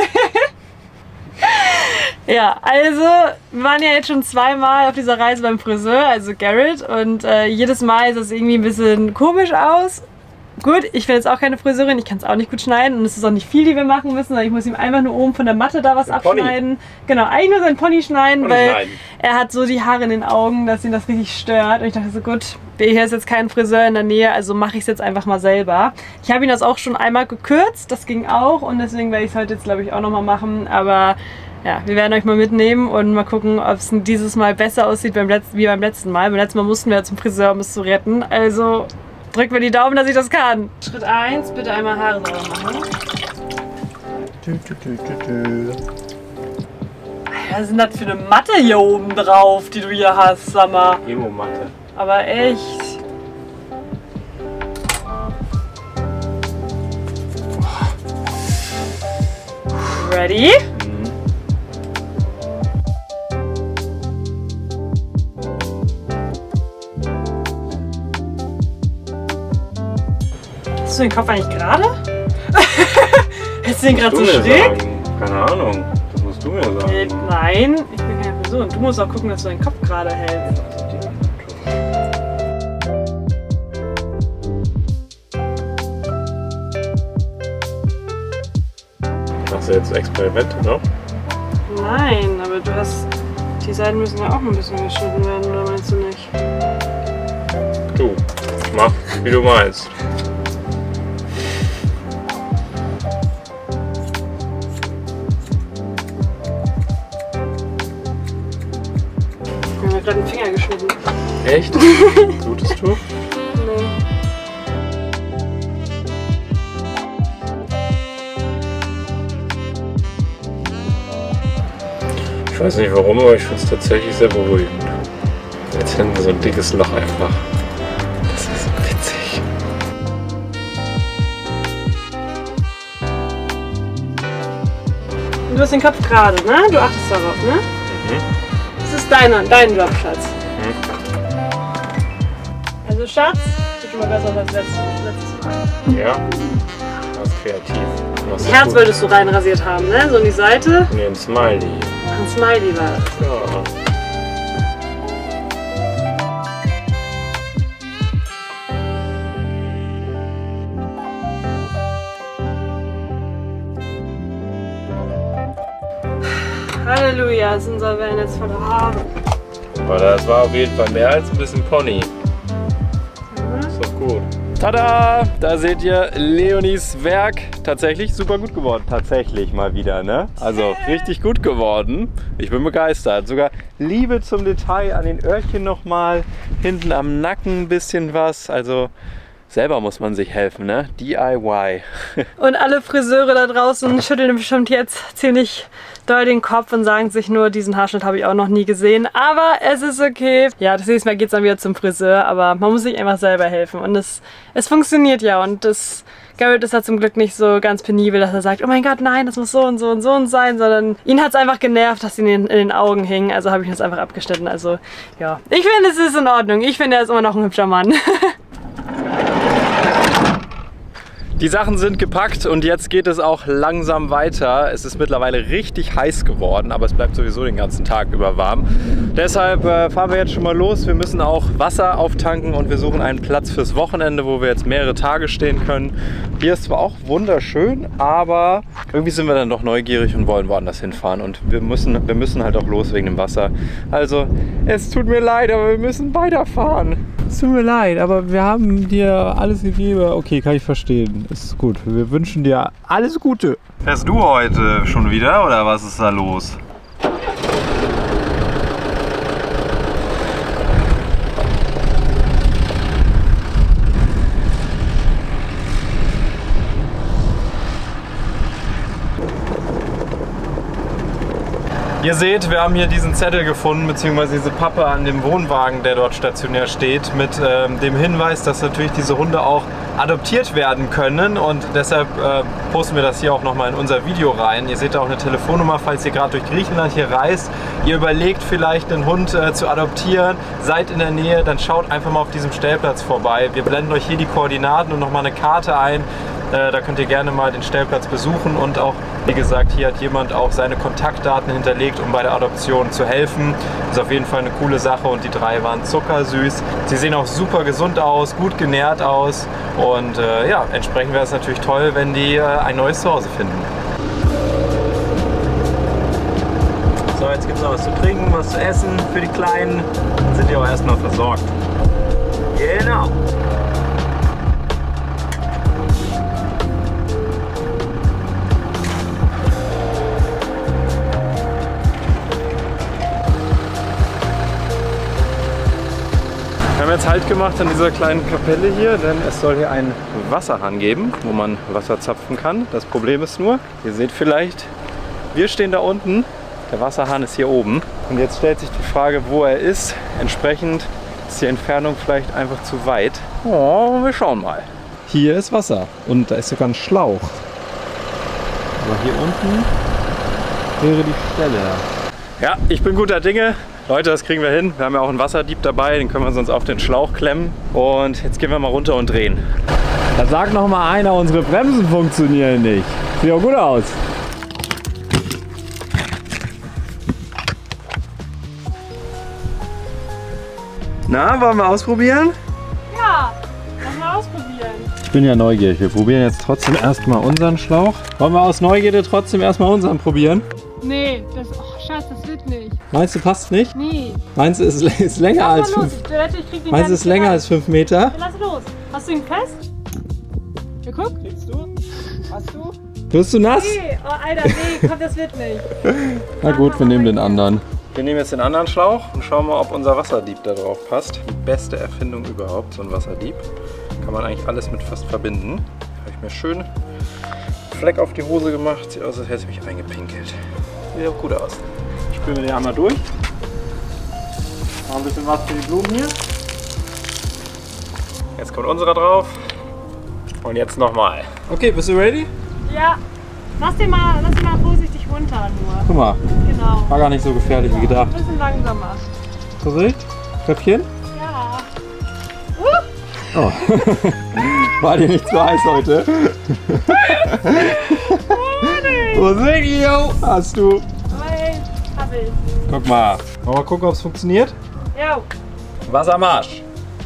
Ja, also wir waren ja jetzt schon 2-mal auf dieser Reise beim Friseur, also Garrett, und jedes Mal sah es irgendwie ein bisschen komisch aus. Gut, ich bin jetzt auch keine Friseurin, ich kann es auch nicht gut schneiden und es ist auch nicht viel, die wir machen müssen, sondern ich muss ihm einfach nur oben von der Matte da was abschneiden. Genau, eigentlich nur sein Pony schneiden, weil er hat so die Haare in den Augen, dass ihn das richtig stört. Und ich dachte so, gut, hier ist jetzt kein Friseur in der Nähe, also mache ich es jetzt einfach mal selber. Ich habe ihn das auch schon einmal gekürzt, das ging auch und deswegen werde ich es heute jetzt, glaube ich, auch nochmal machen, aber... Ja, wir werden euch mal mitnehmen und mal gucken, ob es dieses Mal besser aussieht wie beim letzten Mal. Beim letzten Mal mussten wir zum Friseur, um es zu retten. Also drückt mir die Daumen, dass ich das kann. Schritt 1, bitte einmal Haare sauber machen. Was ist denn das für eine Matte hier oben drauf, die du hier hast, sag mal? Emo-Matte. Aber echt. Ready? Hast du den Kopf eigentlich gerade? Hättest du den gerade so schräg? Keine Ahnung, das musst du mir sagen. Nein, ich bin keine Person. Du musst auch gucken, dass du deinen Kopf gerade hältst. Machst du jetzt Experimente, ne? Nein, aber du hast. Die Seiten müssen ja auch ein bisschen geschnitten werden, oder meinst du nicht? Du, mach wie du meinst. Ich habe mir gerade den Finger geschnitten. Echt? Blutest du? Nee. Ich weiß nicht warum, aber ich finde es tatsächlich sehr beruhigend. Jetzt hinten so ein dickes Loch einfach. Das ist witzig. Du hast den Kopf gerade, ne? Du achtest darauf, ne? Das ist dein Job, Schatz. Also Schatz, sieht schon mal besser aus als letztes Mal. Ja, das ist kreativ. Das Herz wolltest du reinrasiert haben, ne? So in die Seite. Nee, ein Smiley. Ein Smiley war das. Ja. Halleluja, ist unser Van jetzt voller Haare. Aber das war auf jeden Fall mehr als ein bisschen Pony. Ist doch gut. Tada! Da seht ihr Leonies Werk. Tatsächlich super gut geworden. Tatsächlich mal wieder, ne? Also richtig gut geworden. Ich bin begeistert. Sogar Liebe zum Detail an den Öhrchen nochmal. Hinten am Nacken ein bisschen was. Also selber muss man sich helfen, ne? DIY. Und alle Friseure da draußen schütteln bestimmt jetzt ziemlich doll den Kopf und sagen sich nur, diesen Haarschnitt habe ich auch noch nie gesehen. Aber es ist okay. Ja, das nächste Mal geht es dann wieder zum Friseur, aber man muss sich einfach selber helfen. Und es funktioniert ja. Und Garrett ist da zum Glück nicht so ganz penibel, dass er sagt, oh mein Gott, nein, das muss so und so und so und sein, sondern ihn hat es einfach genervt, dass ihn in den Augen hing. Also habe ich das einfach abgeschnitten. Also ja, ich finde, es ist in Ordnung. Ich finde, er ist immer noch ein hübscher Mann. Die Sachen sind gepackt und jetzt geht es auch langsam weiter. Es ist mittlerweile richtig heiß geworden, aber es bleibt sowieso den ganzen Tag über warm. Deshalb fahren wir jetzt schon mal los. Wir müssen auch Wasser auftanken und wir suchen einen Platz fürs Wochenende, wo wir jetzt mehrere Tage stehen können. Hier ist zwar auch wunderschön, aber irgendwie sind wir dann doch neugierig und wollen woanders hinfahren. Und wir müssen halt auch los wegen dem Wasser. Also, es tut mir leid, aber wir müssen weiterfahren. Es tut mir leid, aber wir haben dir alles gegeben. Okay, kann ich verstehen. Ist gut. Wir wünschen dir alles Gute. Fährst du heute schon wieder oder was ist da los? Ihr seht, wir haben hier diesen Zettel gefunden, beziehungsweise diese Pappe an dem Wohnwagen, der dort stationär steht, mit dem Hinweis, dass natürlich diese Hunde auch adoptiert werden können, und deshalb posten wir das hier auch nochmal in unser Video rein. Ihr seht da auch eine Telefonnummer, falls ihr gerade durch Griechenland hier reist, ihr überlegt vielleicht einen Hund zu adoptieren, seid in der Nähe, dann schaut einfach mal auf diesem Stellplatz vorbei. Wir blenden euch hier die Koordinaten und nochmal eine Karte ein. Da könnt ihr gerne mal den Stellplatz besuchen, und auch, wie gesagt, hier hat jemand auch seine Kontaktdaten hinterlegt, um bei der Adoption zu helfen. Das ist auf jeden Fall eine coole Sache, und die drei waren zuckersüß. Sie sehen auch super gesund aus, gut genährt aus, und ja, entsprechend wäre es natürlich toll, wenn die ein neues Zuhause finden. So, jetzt gibt es noch was zu trinken, was zu essen für die Kleinen. Dann sind die auch erstmal versorgt. Genau. Wir haben jetzt Halt gemacht an dieser kleinen Kapelle hier, denn es soll hier einen Wasserhahn geben, wo man Wasser zapfen kann. Das Problem ist nur, ihr seht vielleicht, wir stehen da unten Der Wasserhahn ist hier oben. Und jetzt stellt sich die Frage, wo er ist. Entsprechend ist die Entfernung vielleicht einfach zu weit. Oh, wir schauen mal. Hier ist Wasser und da ist sogar ein Schlauch. Aber hier unten wäre die Stelle. Ja, ich bin guter Dinge. Leute, das kriegen wir hin. Wir haben ja auch einen Wasserdieb dabei, den können wir sonst auf den Schlauch klemmen. Und jetzt gehen wir mal runter und drehen. Da sagt noch mal einer, unsere Bremsen funktionieren nicht. Sieht auch gut aus. Na, wollen wir ausprobieren? Ja, lass mal ausprobieren. Ich bin ja neugierig. Wir probieren jetzt trotzdem erstmal unseren Schlauch. Wollen wir aus Neugierde trotzdem erstmal unseren probieren? Nee, das. Oh, Schatz, das wird nicht. Meinst du, passt nicht? Nee. Meinst du, es ist länger als 5 Meter? Meinst du, es ist länger als 5 Meter? Ja, lass los. Hast du ihn fest? Ja, guck. Kriegst du? Hast du? Wirst du nass? Nee, oh, Alter, nee, komm, das wird nicht. Na gut, wir nehmen den anderen. Wir nehmen jetzt den anderen Schlauch und schauen mal, ob unser Wasserdieb da drauf passt. Die beste Erfindung überhaupt, so ein Wasserdieb. Kann man eigentlich alles mit fast verbinden. Habe ich mir schön einen Fleck auf die Hose gemacht. Sieht aus, als hätte ich mich eingepinkelt. Sieht auch gut aus. Spülen wir den einmal durch. Noch ein bisschen was für die Blumen hier. Jetzt kommt unserer drauf. Und jetzt nochmal. Okay, bist du ready? Ja, lass den mal vorsichtig runter nur. Guck mal, Genau. war gar nicht so gefährlich wie gedacht. Ein bisschen langsamer. Vorsicht, Köpfchen. Ja. Oh. War dir nicht zu heiß heute? Vorsicht, yo, hast du. Hey, hab ich. Guck mal. Wollen wir mal gucken, ob es funktioniert? Ja. Wassermarsch.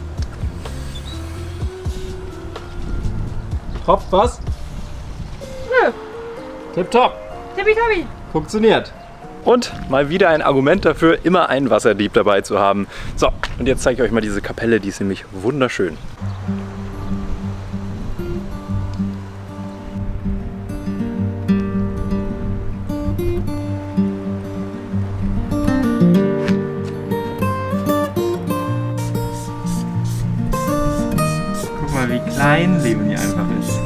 Tropft was? Nö. Tipptopp. Tippitoppi. Funktioniert. Und mal wieder ein Argument dafür, immer einen Wasserdieb dabei zu haben. So, und jetzt zeige ich euch mal diese Kapelle, die ist nämlich wunderschön. Guck mal, wie klein Leonie einfach ist.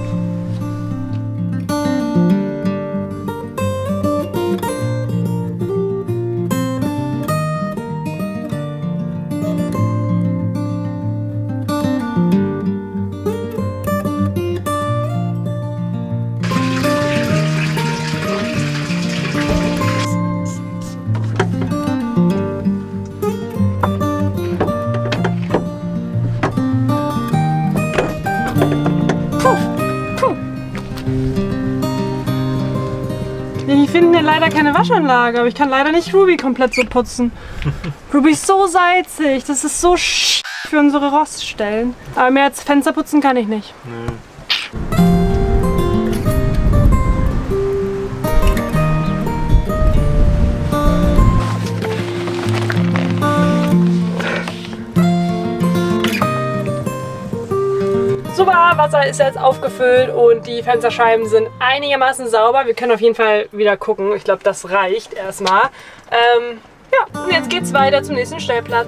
Ich finde leider keine Waschanlage, aber ich kann leider nicht Ruby komplett so putzen. Ruby ist so salzig, das ist so für unsere Roststellen. Aber mehr als Fenster putzen kann ich nicht. Super, Wasser ist jetzt aufgefüllt und die Fensterscheiben sind einigermaßen sauber. Wir können auf jeden Fall wieder gucken. Ich glaube, das reicht erstmal. Ja, und jetzt geht's weiter zum nächsten Stellplatz.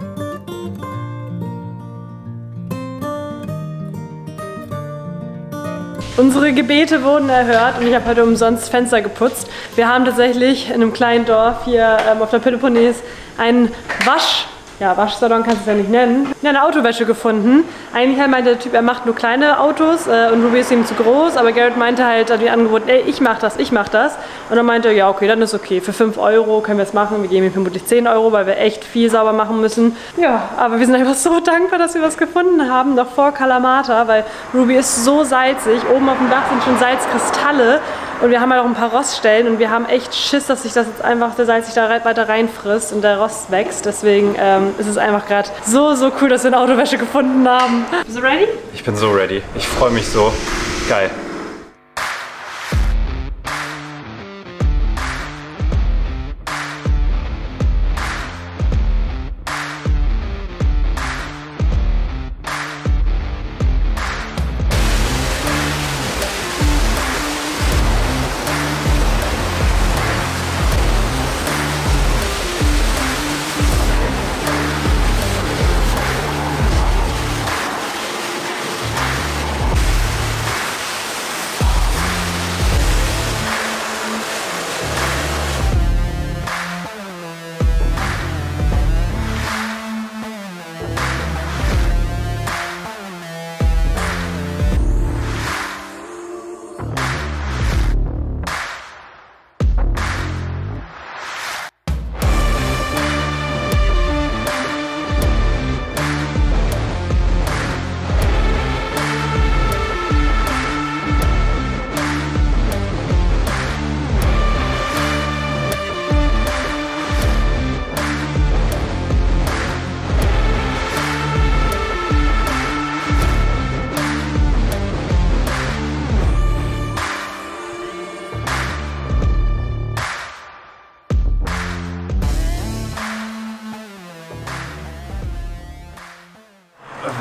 Unsere Gebete wurden erhört und ich habe heute umsonst Fenster geputzt. Wir haben tatsächlich in einem kleinen Dorf hier auf der Peloponnes einen Waschsalon kannst du es ja nicht nennen, eine Autowäsche gefunden. Eigentlich meinte der Typ, er macht nur kleine Autos und Ruby ist ihm zu groß, aber Garrett meinte halt, hat mir angeboten, ey, ich mach das. Und dann meinte er, ja okay, dann ist okay, für 5 Euro können wir es machen, wir geben ihm vermutlich 10 Euro, weil wir echt viel sauber machen müssen. Ja, aber wir sind einfach so dankbar, dass wir was gefunden haben, noch vor Kalamata, weil Ruby ist so salzig, oben auf dem Dach sind schon Salzkristalle und wir haben halt auch ein paar Roststellen und wir haben echt Schiss, dass sich das jetzt einfach, der Salz sich da weiter reinfrisst und der Rost wächst, deswegen ist es einfach gerade so cool, dass wir eine Autowäsche gefunden haben. Bist du ready? Ich bin so ready. Ich freue mich so. Geil.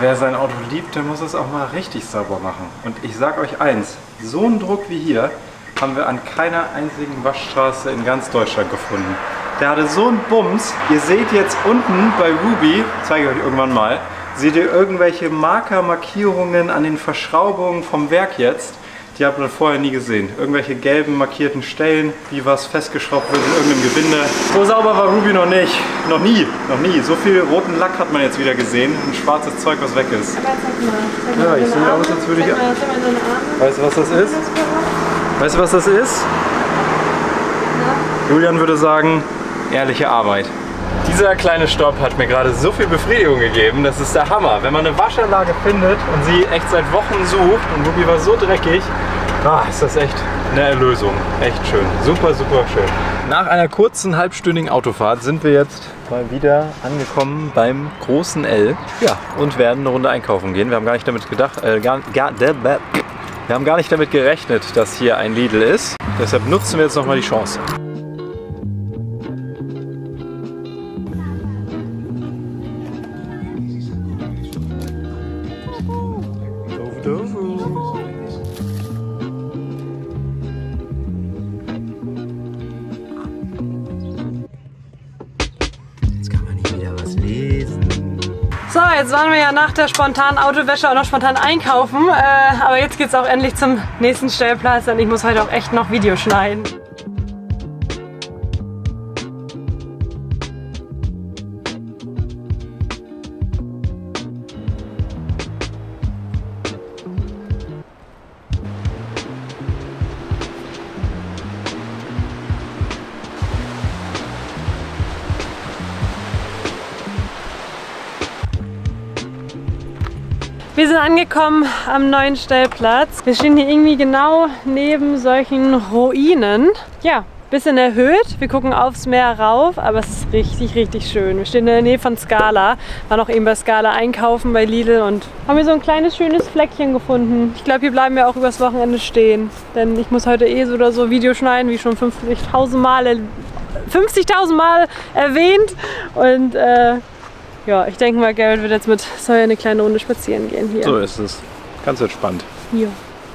wer sein Auto liebt, der muss es auch mal richtig sauber machen. Und ich sag euch eins, so einen Druck wie hier haben wir an keiner einzigen Waschstraße in ganz Deutschland gefunden. Der hatte so einen Bums. Ihr seht jetzt unten bei Ruby, zeige ich euch irgendwann mal, seht ihr irgendwelche Markierungen an den Verschraubungen vom Werk jetzt. Die habt ihr vorher nie gesehen. Irgendwelche gelben markierten Stellen, wie was festgeschraubt wird in irgendeinem Gewinde. So sauber war Ruby noch nicht. Noch nie. So viel roten Lack hat man jetzt wieder gesehen. Ein schwarzes Zeug, was weg ist. Aber zeig mal. Ja, ich sehe aus, als würde ich... Weißt du, was das ist? Weißt du, was das ist? Julian würde sagen, ehrliche Arbeit. Dieser kleine Stopp hat mir gerade so viel Befriedigung gegeben, das ist der Hammer. Wenn man eine Waschanlage findet und sie echt seit Wochen sucht und Ruby war so dreckig, ist das echt eine Erlösung. Echt schön. Super, super schön. Nach einer kurzen halbstündigen Autofahrt sind wir jetzt mal wieder angekommen beim großen L. Ja, und werden eine Runde einkaufen gehen. Wir haben gar nicht damit gedacht, wir haben gar nicht damit gerechnet, dass hier ein Lidl ist. Deshalb nutzen wir jetzt nochmal die Chance. So, jetzt waren wir ja nach der spontanen Autowäsche auch noch spontan einkaufen. Aber jetzt geht es auch endlich zum nächsten Stellplatz, denn ich muss heute auch echt noch Video schneiden. Wir sind angekommen am neuen Stellplatz. Wir stehen hier irgendwie genau neben solchen Ruinen. Ja, bisschen erhöht. Wir gucken aufs Meer rauf, aber es ist richtig, richtig schön. Wir stehen in der Nähe von Scala. Waren auch eben bei Scala einkaufen bei Lidl und haben hier so ein kleines, schönes Fleckchen gefunden. Ich glaube, hier bleiben wir auch übers Wochenende stehen. Denn ich muss heute so oder so Video schneiden, wie schon 50.000 Mal erwähnt. Und ja, ich denke mal, Garrett wird jetzt mit Sawyer eine kleine Runde spazieren gehen hier. So ist es. Ganz entspannt. Ja.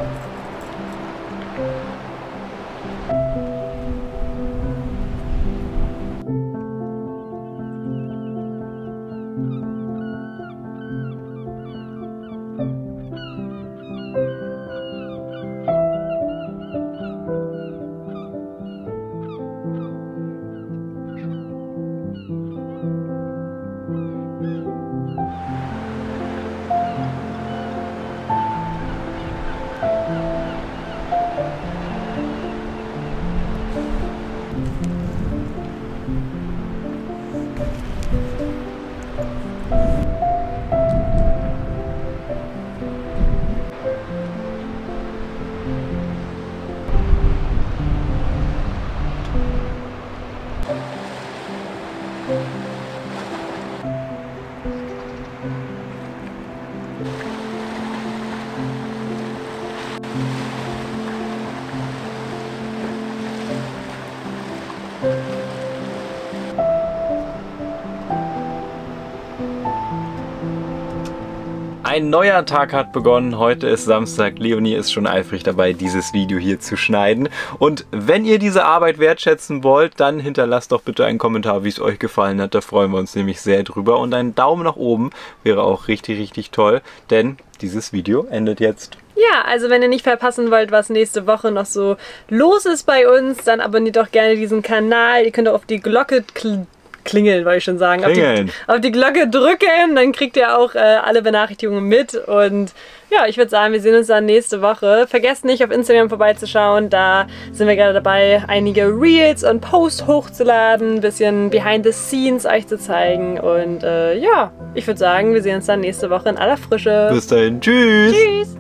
Ein neuer Tag hat begonnen. Heute ist Samstag. Leonie ist schon eifrig dabei, dieses Video hier zu schneiden. Und wenn ihr diese Arbeit wertschätzen wollt, dann hinterlasst doch bitte einen Kommentar, wie es euch gefallen hat. Da freuen wir uns nämlich sehr drüber. Und ein Daumen nach oben wäre auch richtig, richtig toll. Denn dieses Video endet jetzt. Ja, also wenn ihr nicht verpassen wollt, was nächste Woche noch so los ist bei uns, dann abonniert doch gerne diesen Kanal. Ihr könnt auch auf die Glocke klingeln, wollte ich schon sagen. Auf die Glocke drücken, dann kriegt ihr auch alle Benachrichtigungen mit. Und ja, ich würde sagen, wir sehen uns dann nächste Woche. Vergesst nicht, auf Instagram vorbeizuschauen. Da sind wir gerade dabei, einige Reels und Posts hochzuladen, ein bisschen Behind the Scenes euch zu zeigen. Und ja, ich würde sagen, wir sehen uns dann nächste Woche in aller Frische. Bis dahin, tschüss! Tschüss!